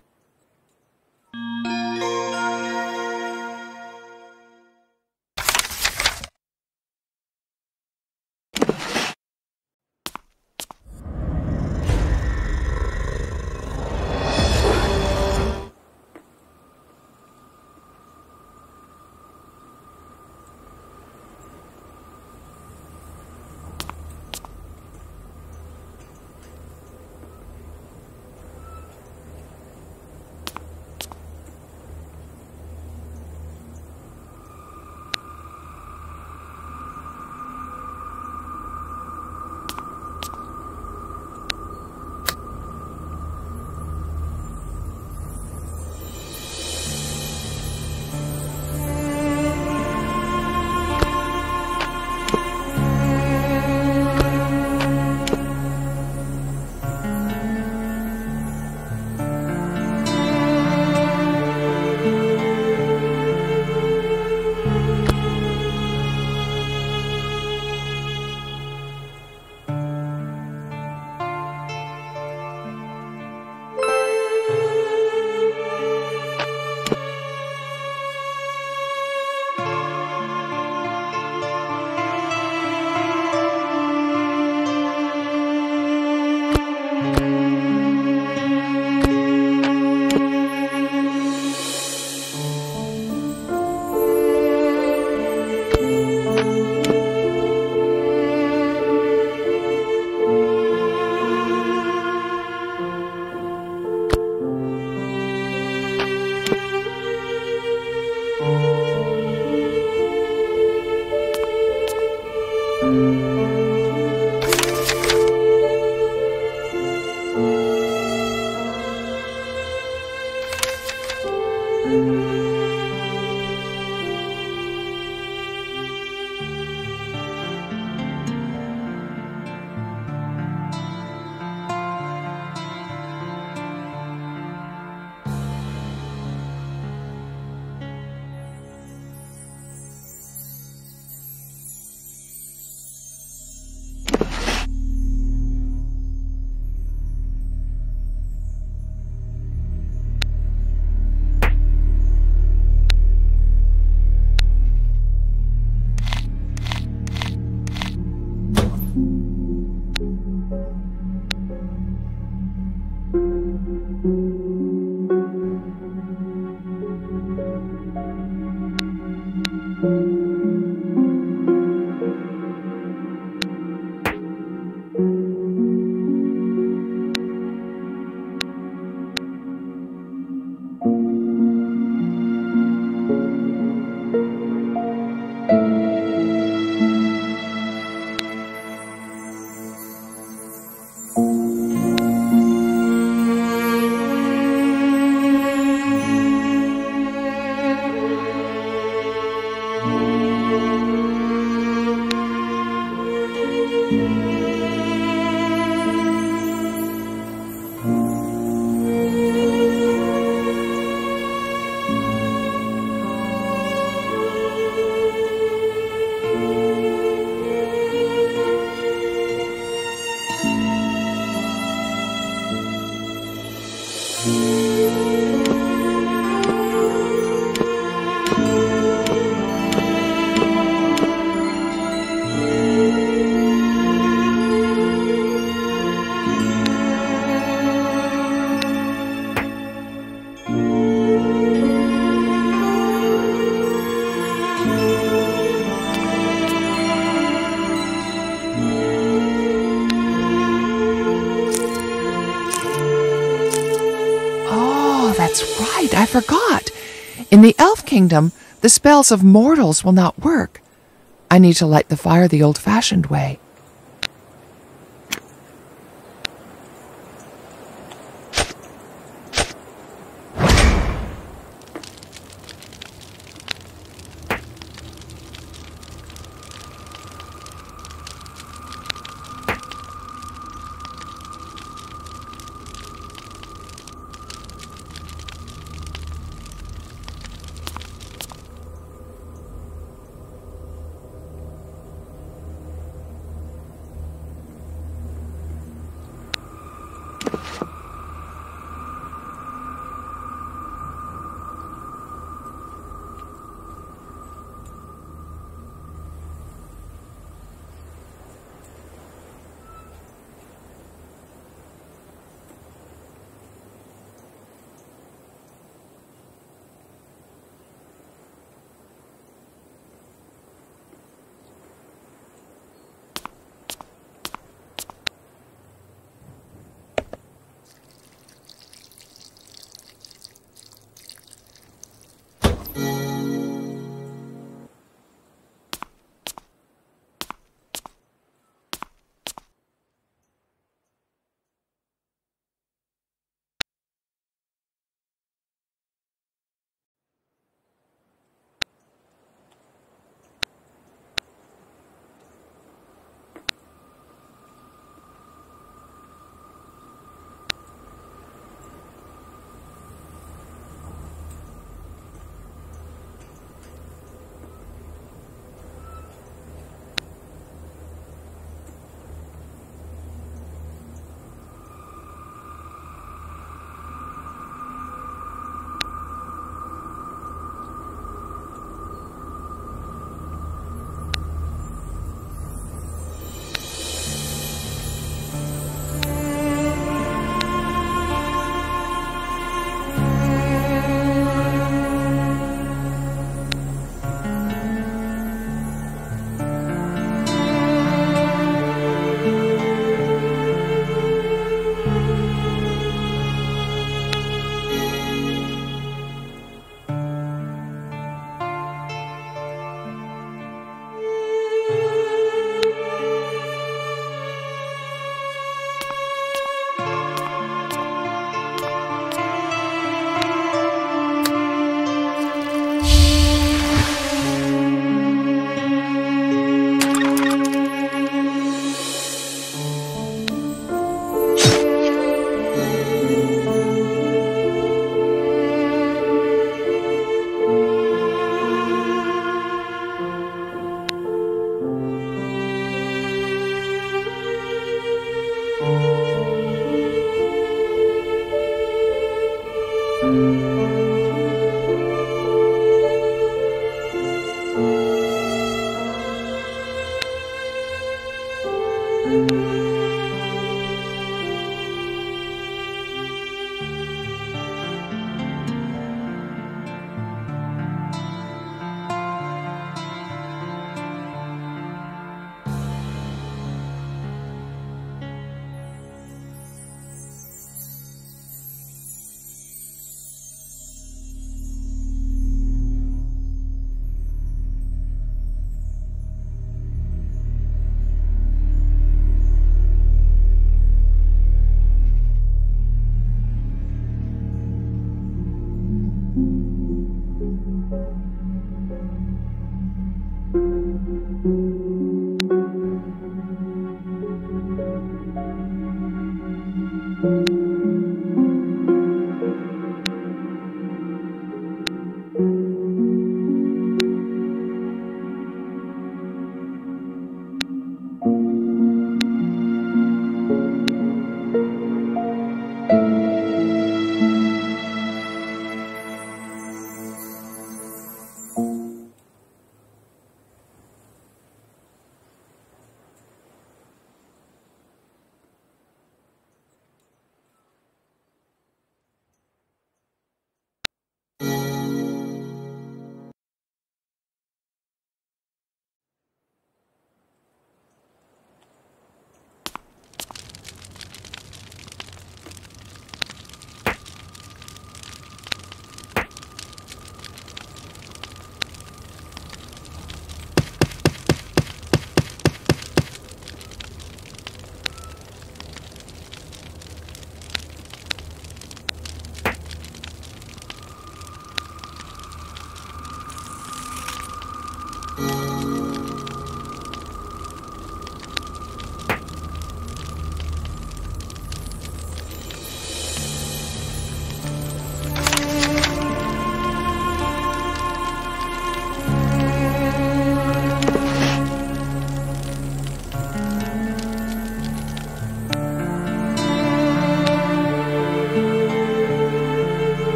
That's right, I forgot. In the Elf Kingdom, the spells of mortals will not work. I need to light the fire the old-fashioned way.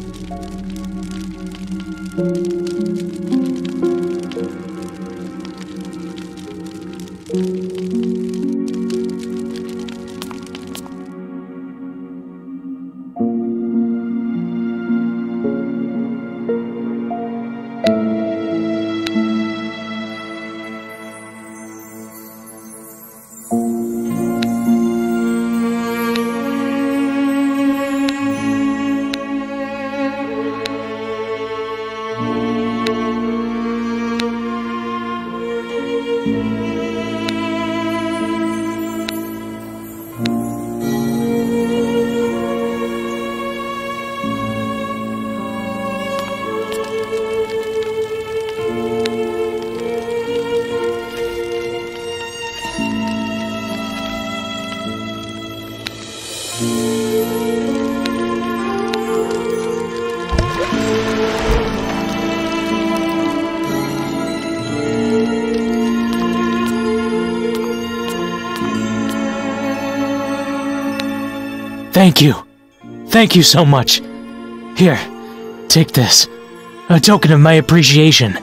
Thank you. Thank you so much. Here, take this. A token of my appreciation.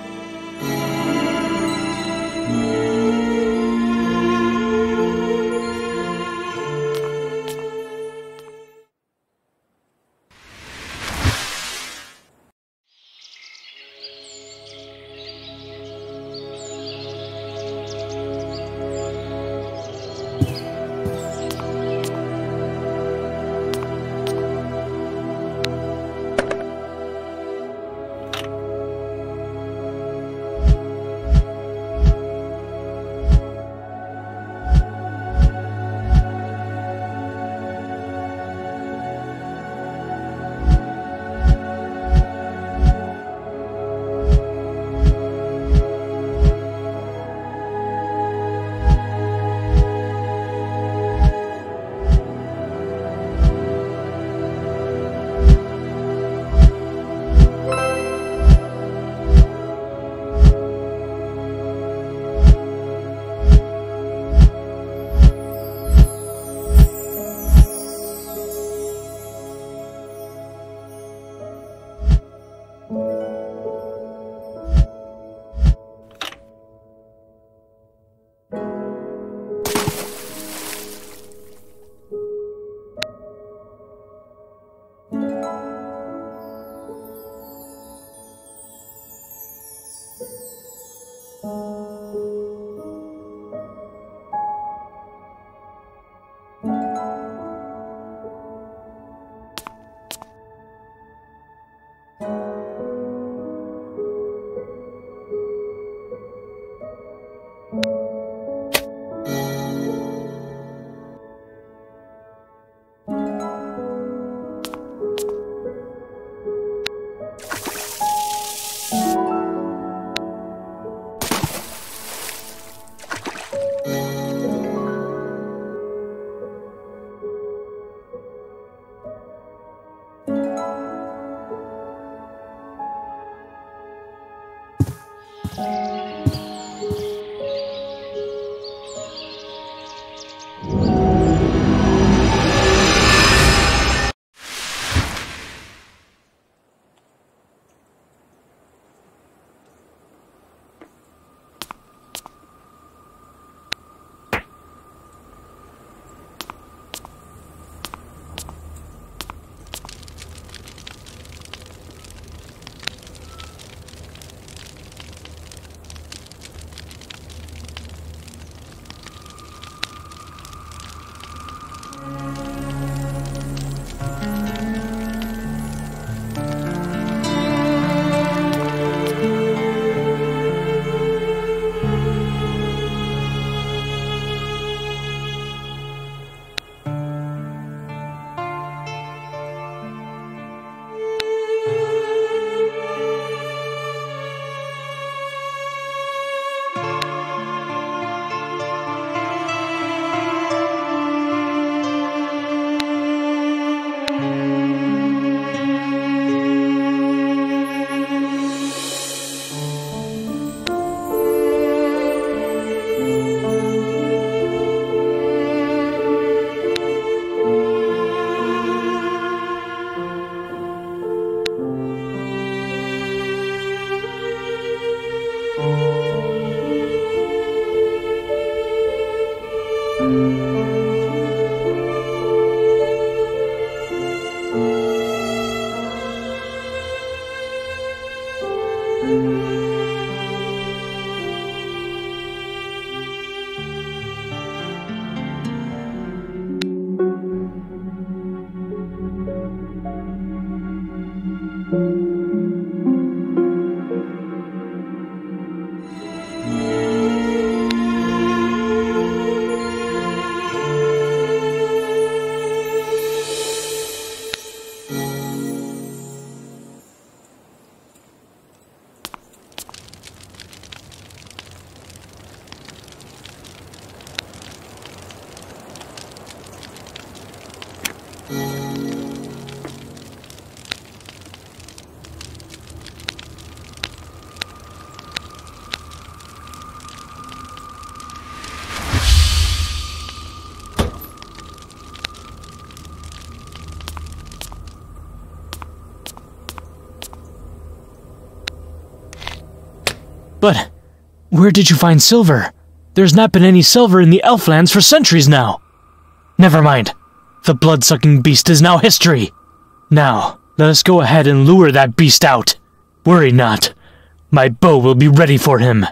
But where did you find silver? There's not been any silver in the Elflands for centuries now. Never mind. The blood-sucking beast is now history. Now, let us go ahead and lure that beast out. Worry not. My bow will be ready for him.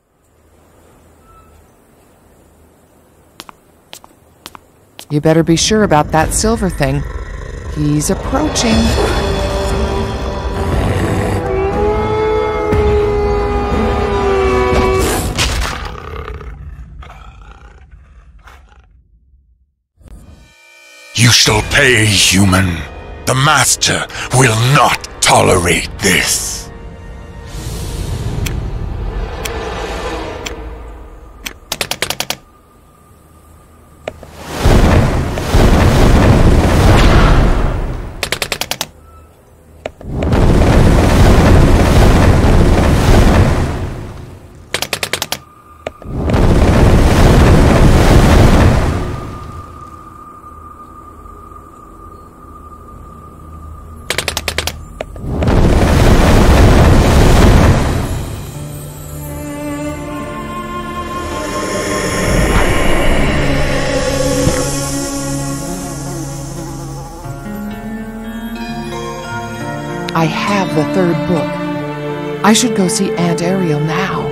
You better be sure about that silver thing. He's approaching. You shall pay, human. The Master will not tolerate this. I have the third book. I should go see Aunt Ariel now.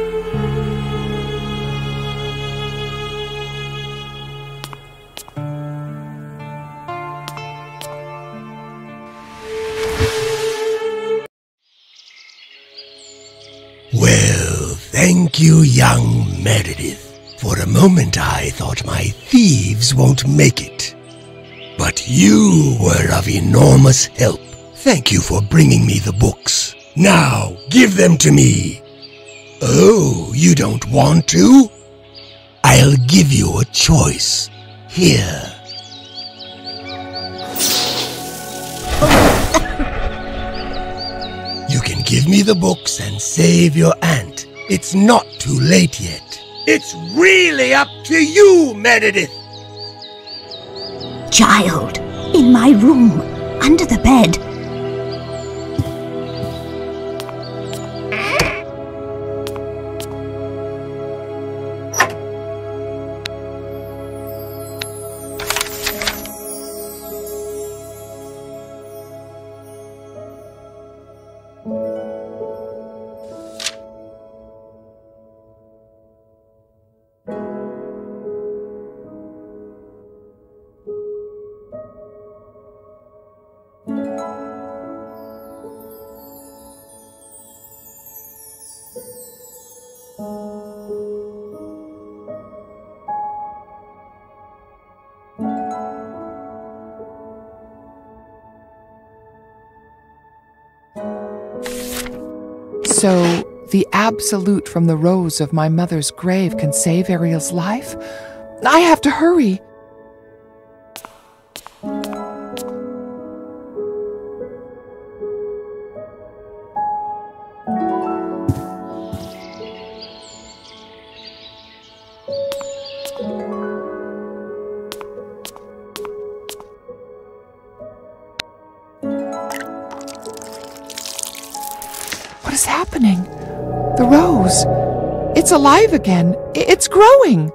Well, thank you, young Meredith. For a moment I thought my thieves won't make it. But you were of enormous help. Thank you for bringing me the books. Now, give them to me. Oh, you don't want to? I'll give you a choice. Here. You can give me the books and save your aunt. It's not too late yet. It's really up to you, Meredith. Child, in my room, under the bed. So, the absolute from the rose of my mother's grave can save Ariel's life? I have to hurry. What is happening? The rose. It's alive again. It's growing.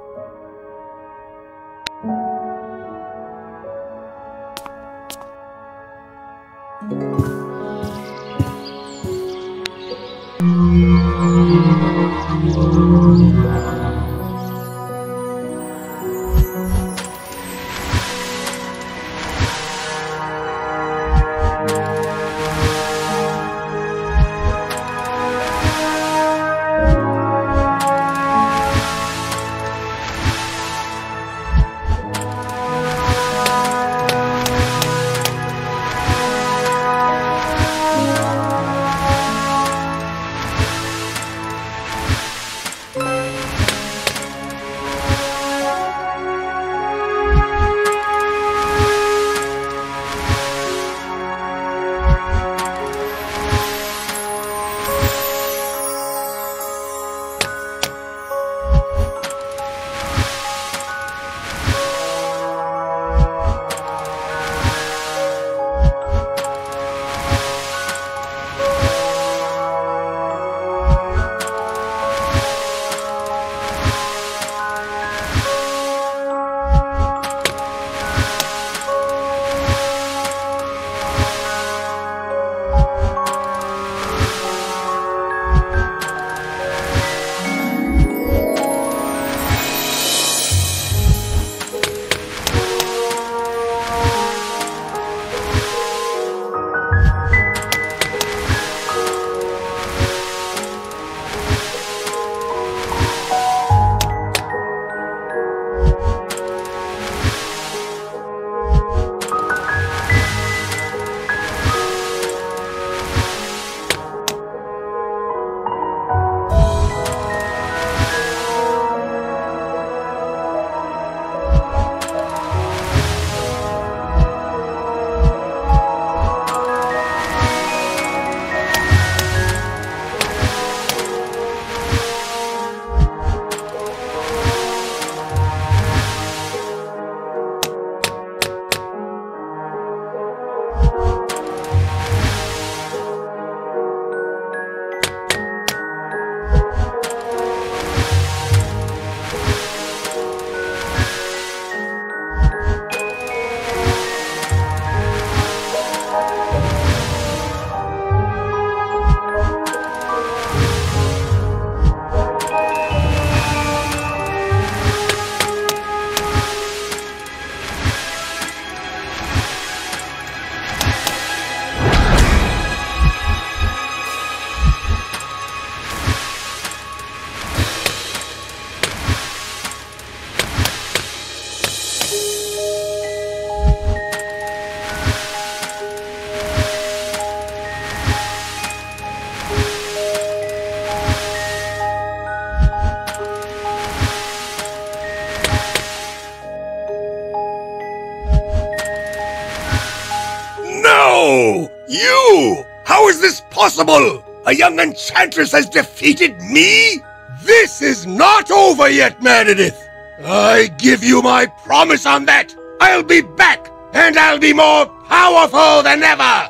possible? A young enchantress has defeated me? This is not over yet, Meredith. I give you my promise on that. I'll be back, and I'll be more powerful than ever.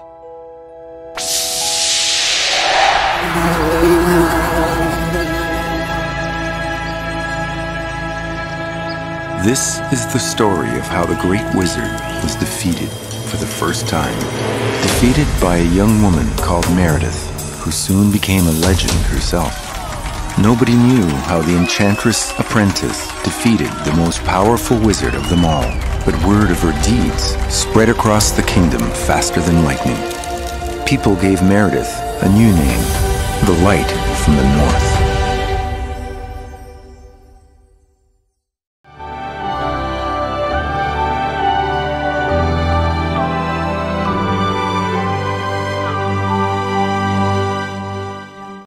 This is the story of how the great wizard was defeated for the first time. Defeated by a young woman called Meredith, who soon became a legend herself. Nobody knew how the enchantress apprentice defeated the most powerful wizard of them all, but word of her deeds spread across the kingdom faster than lightning. People gave Meredith a new name, the Light from the North.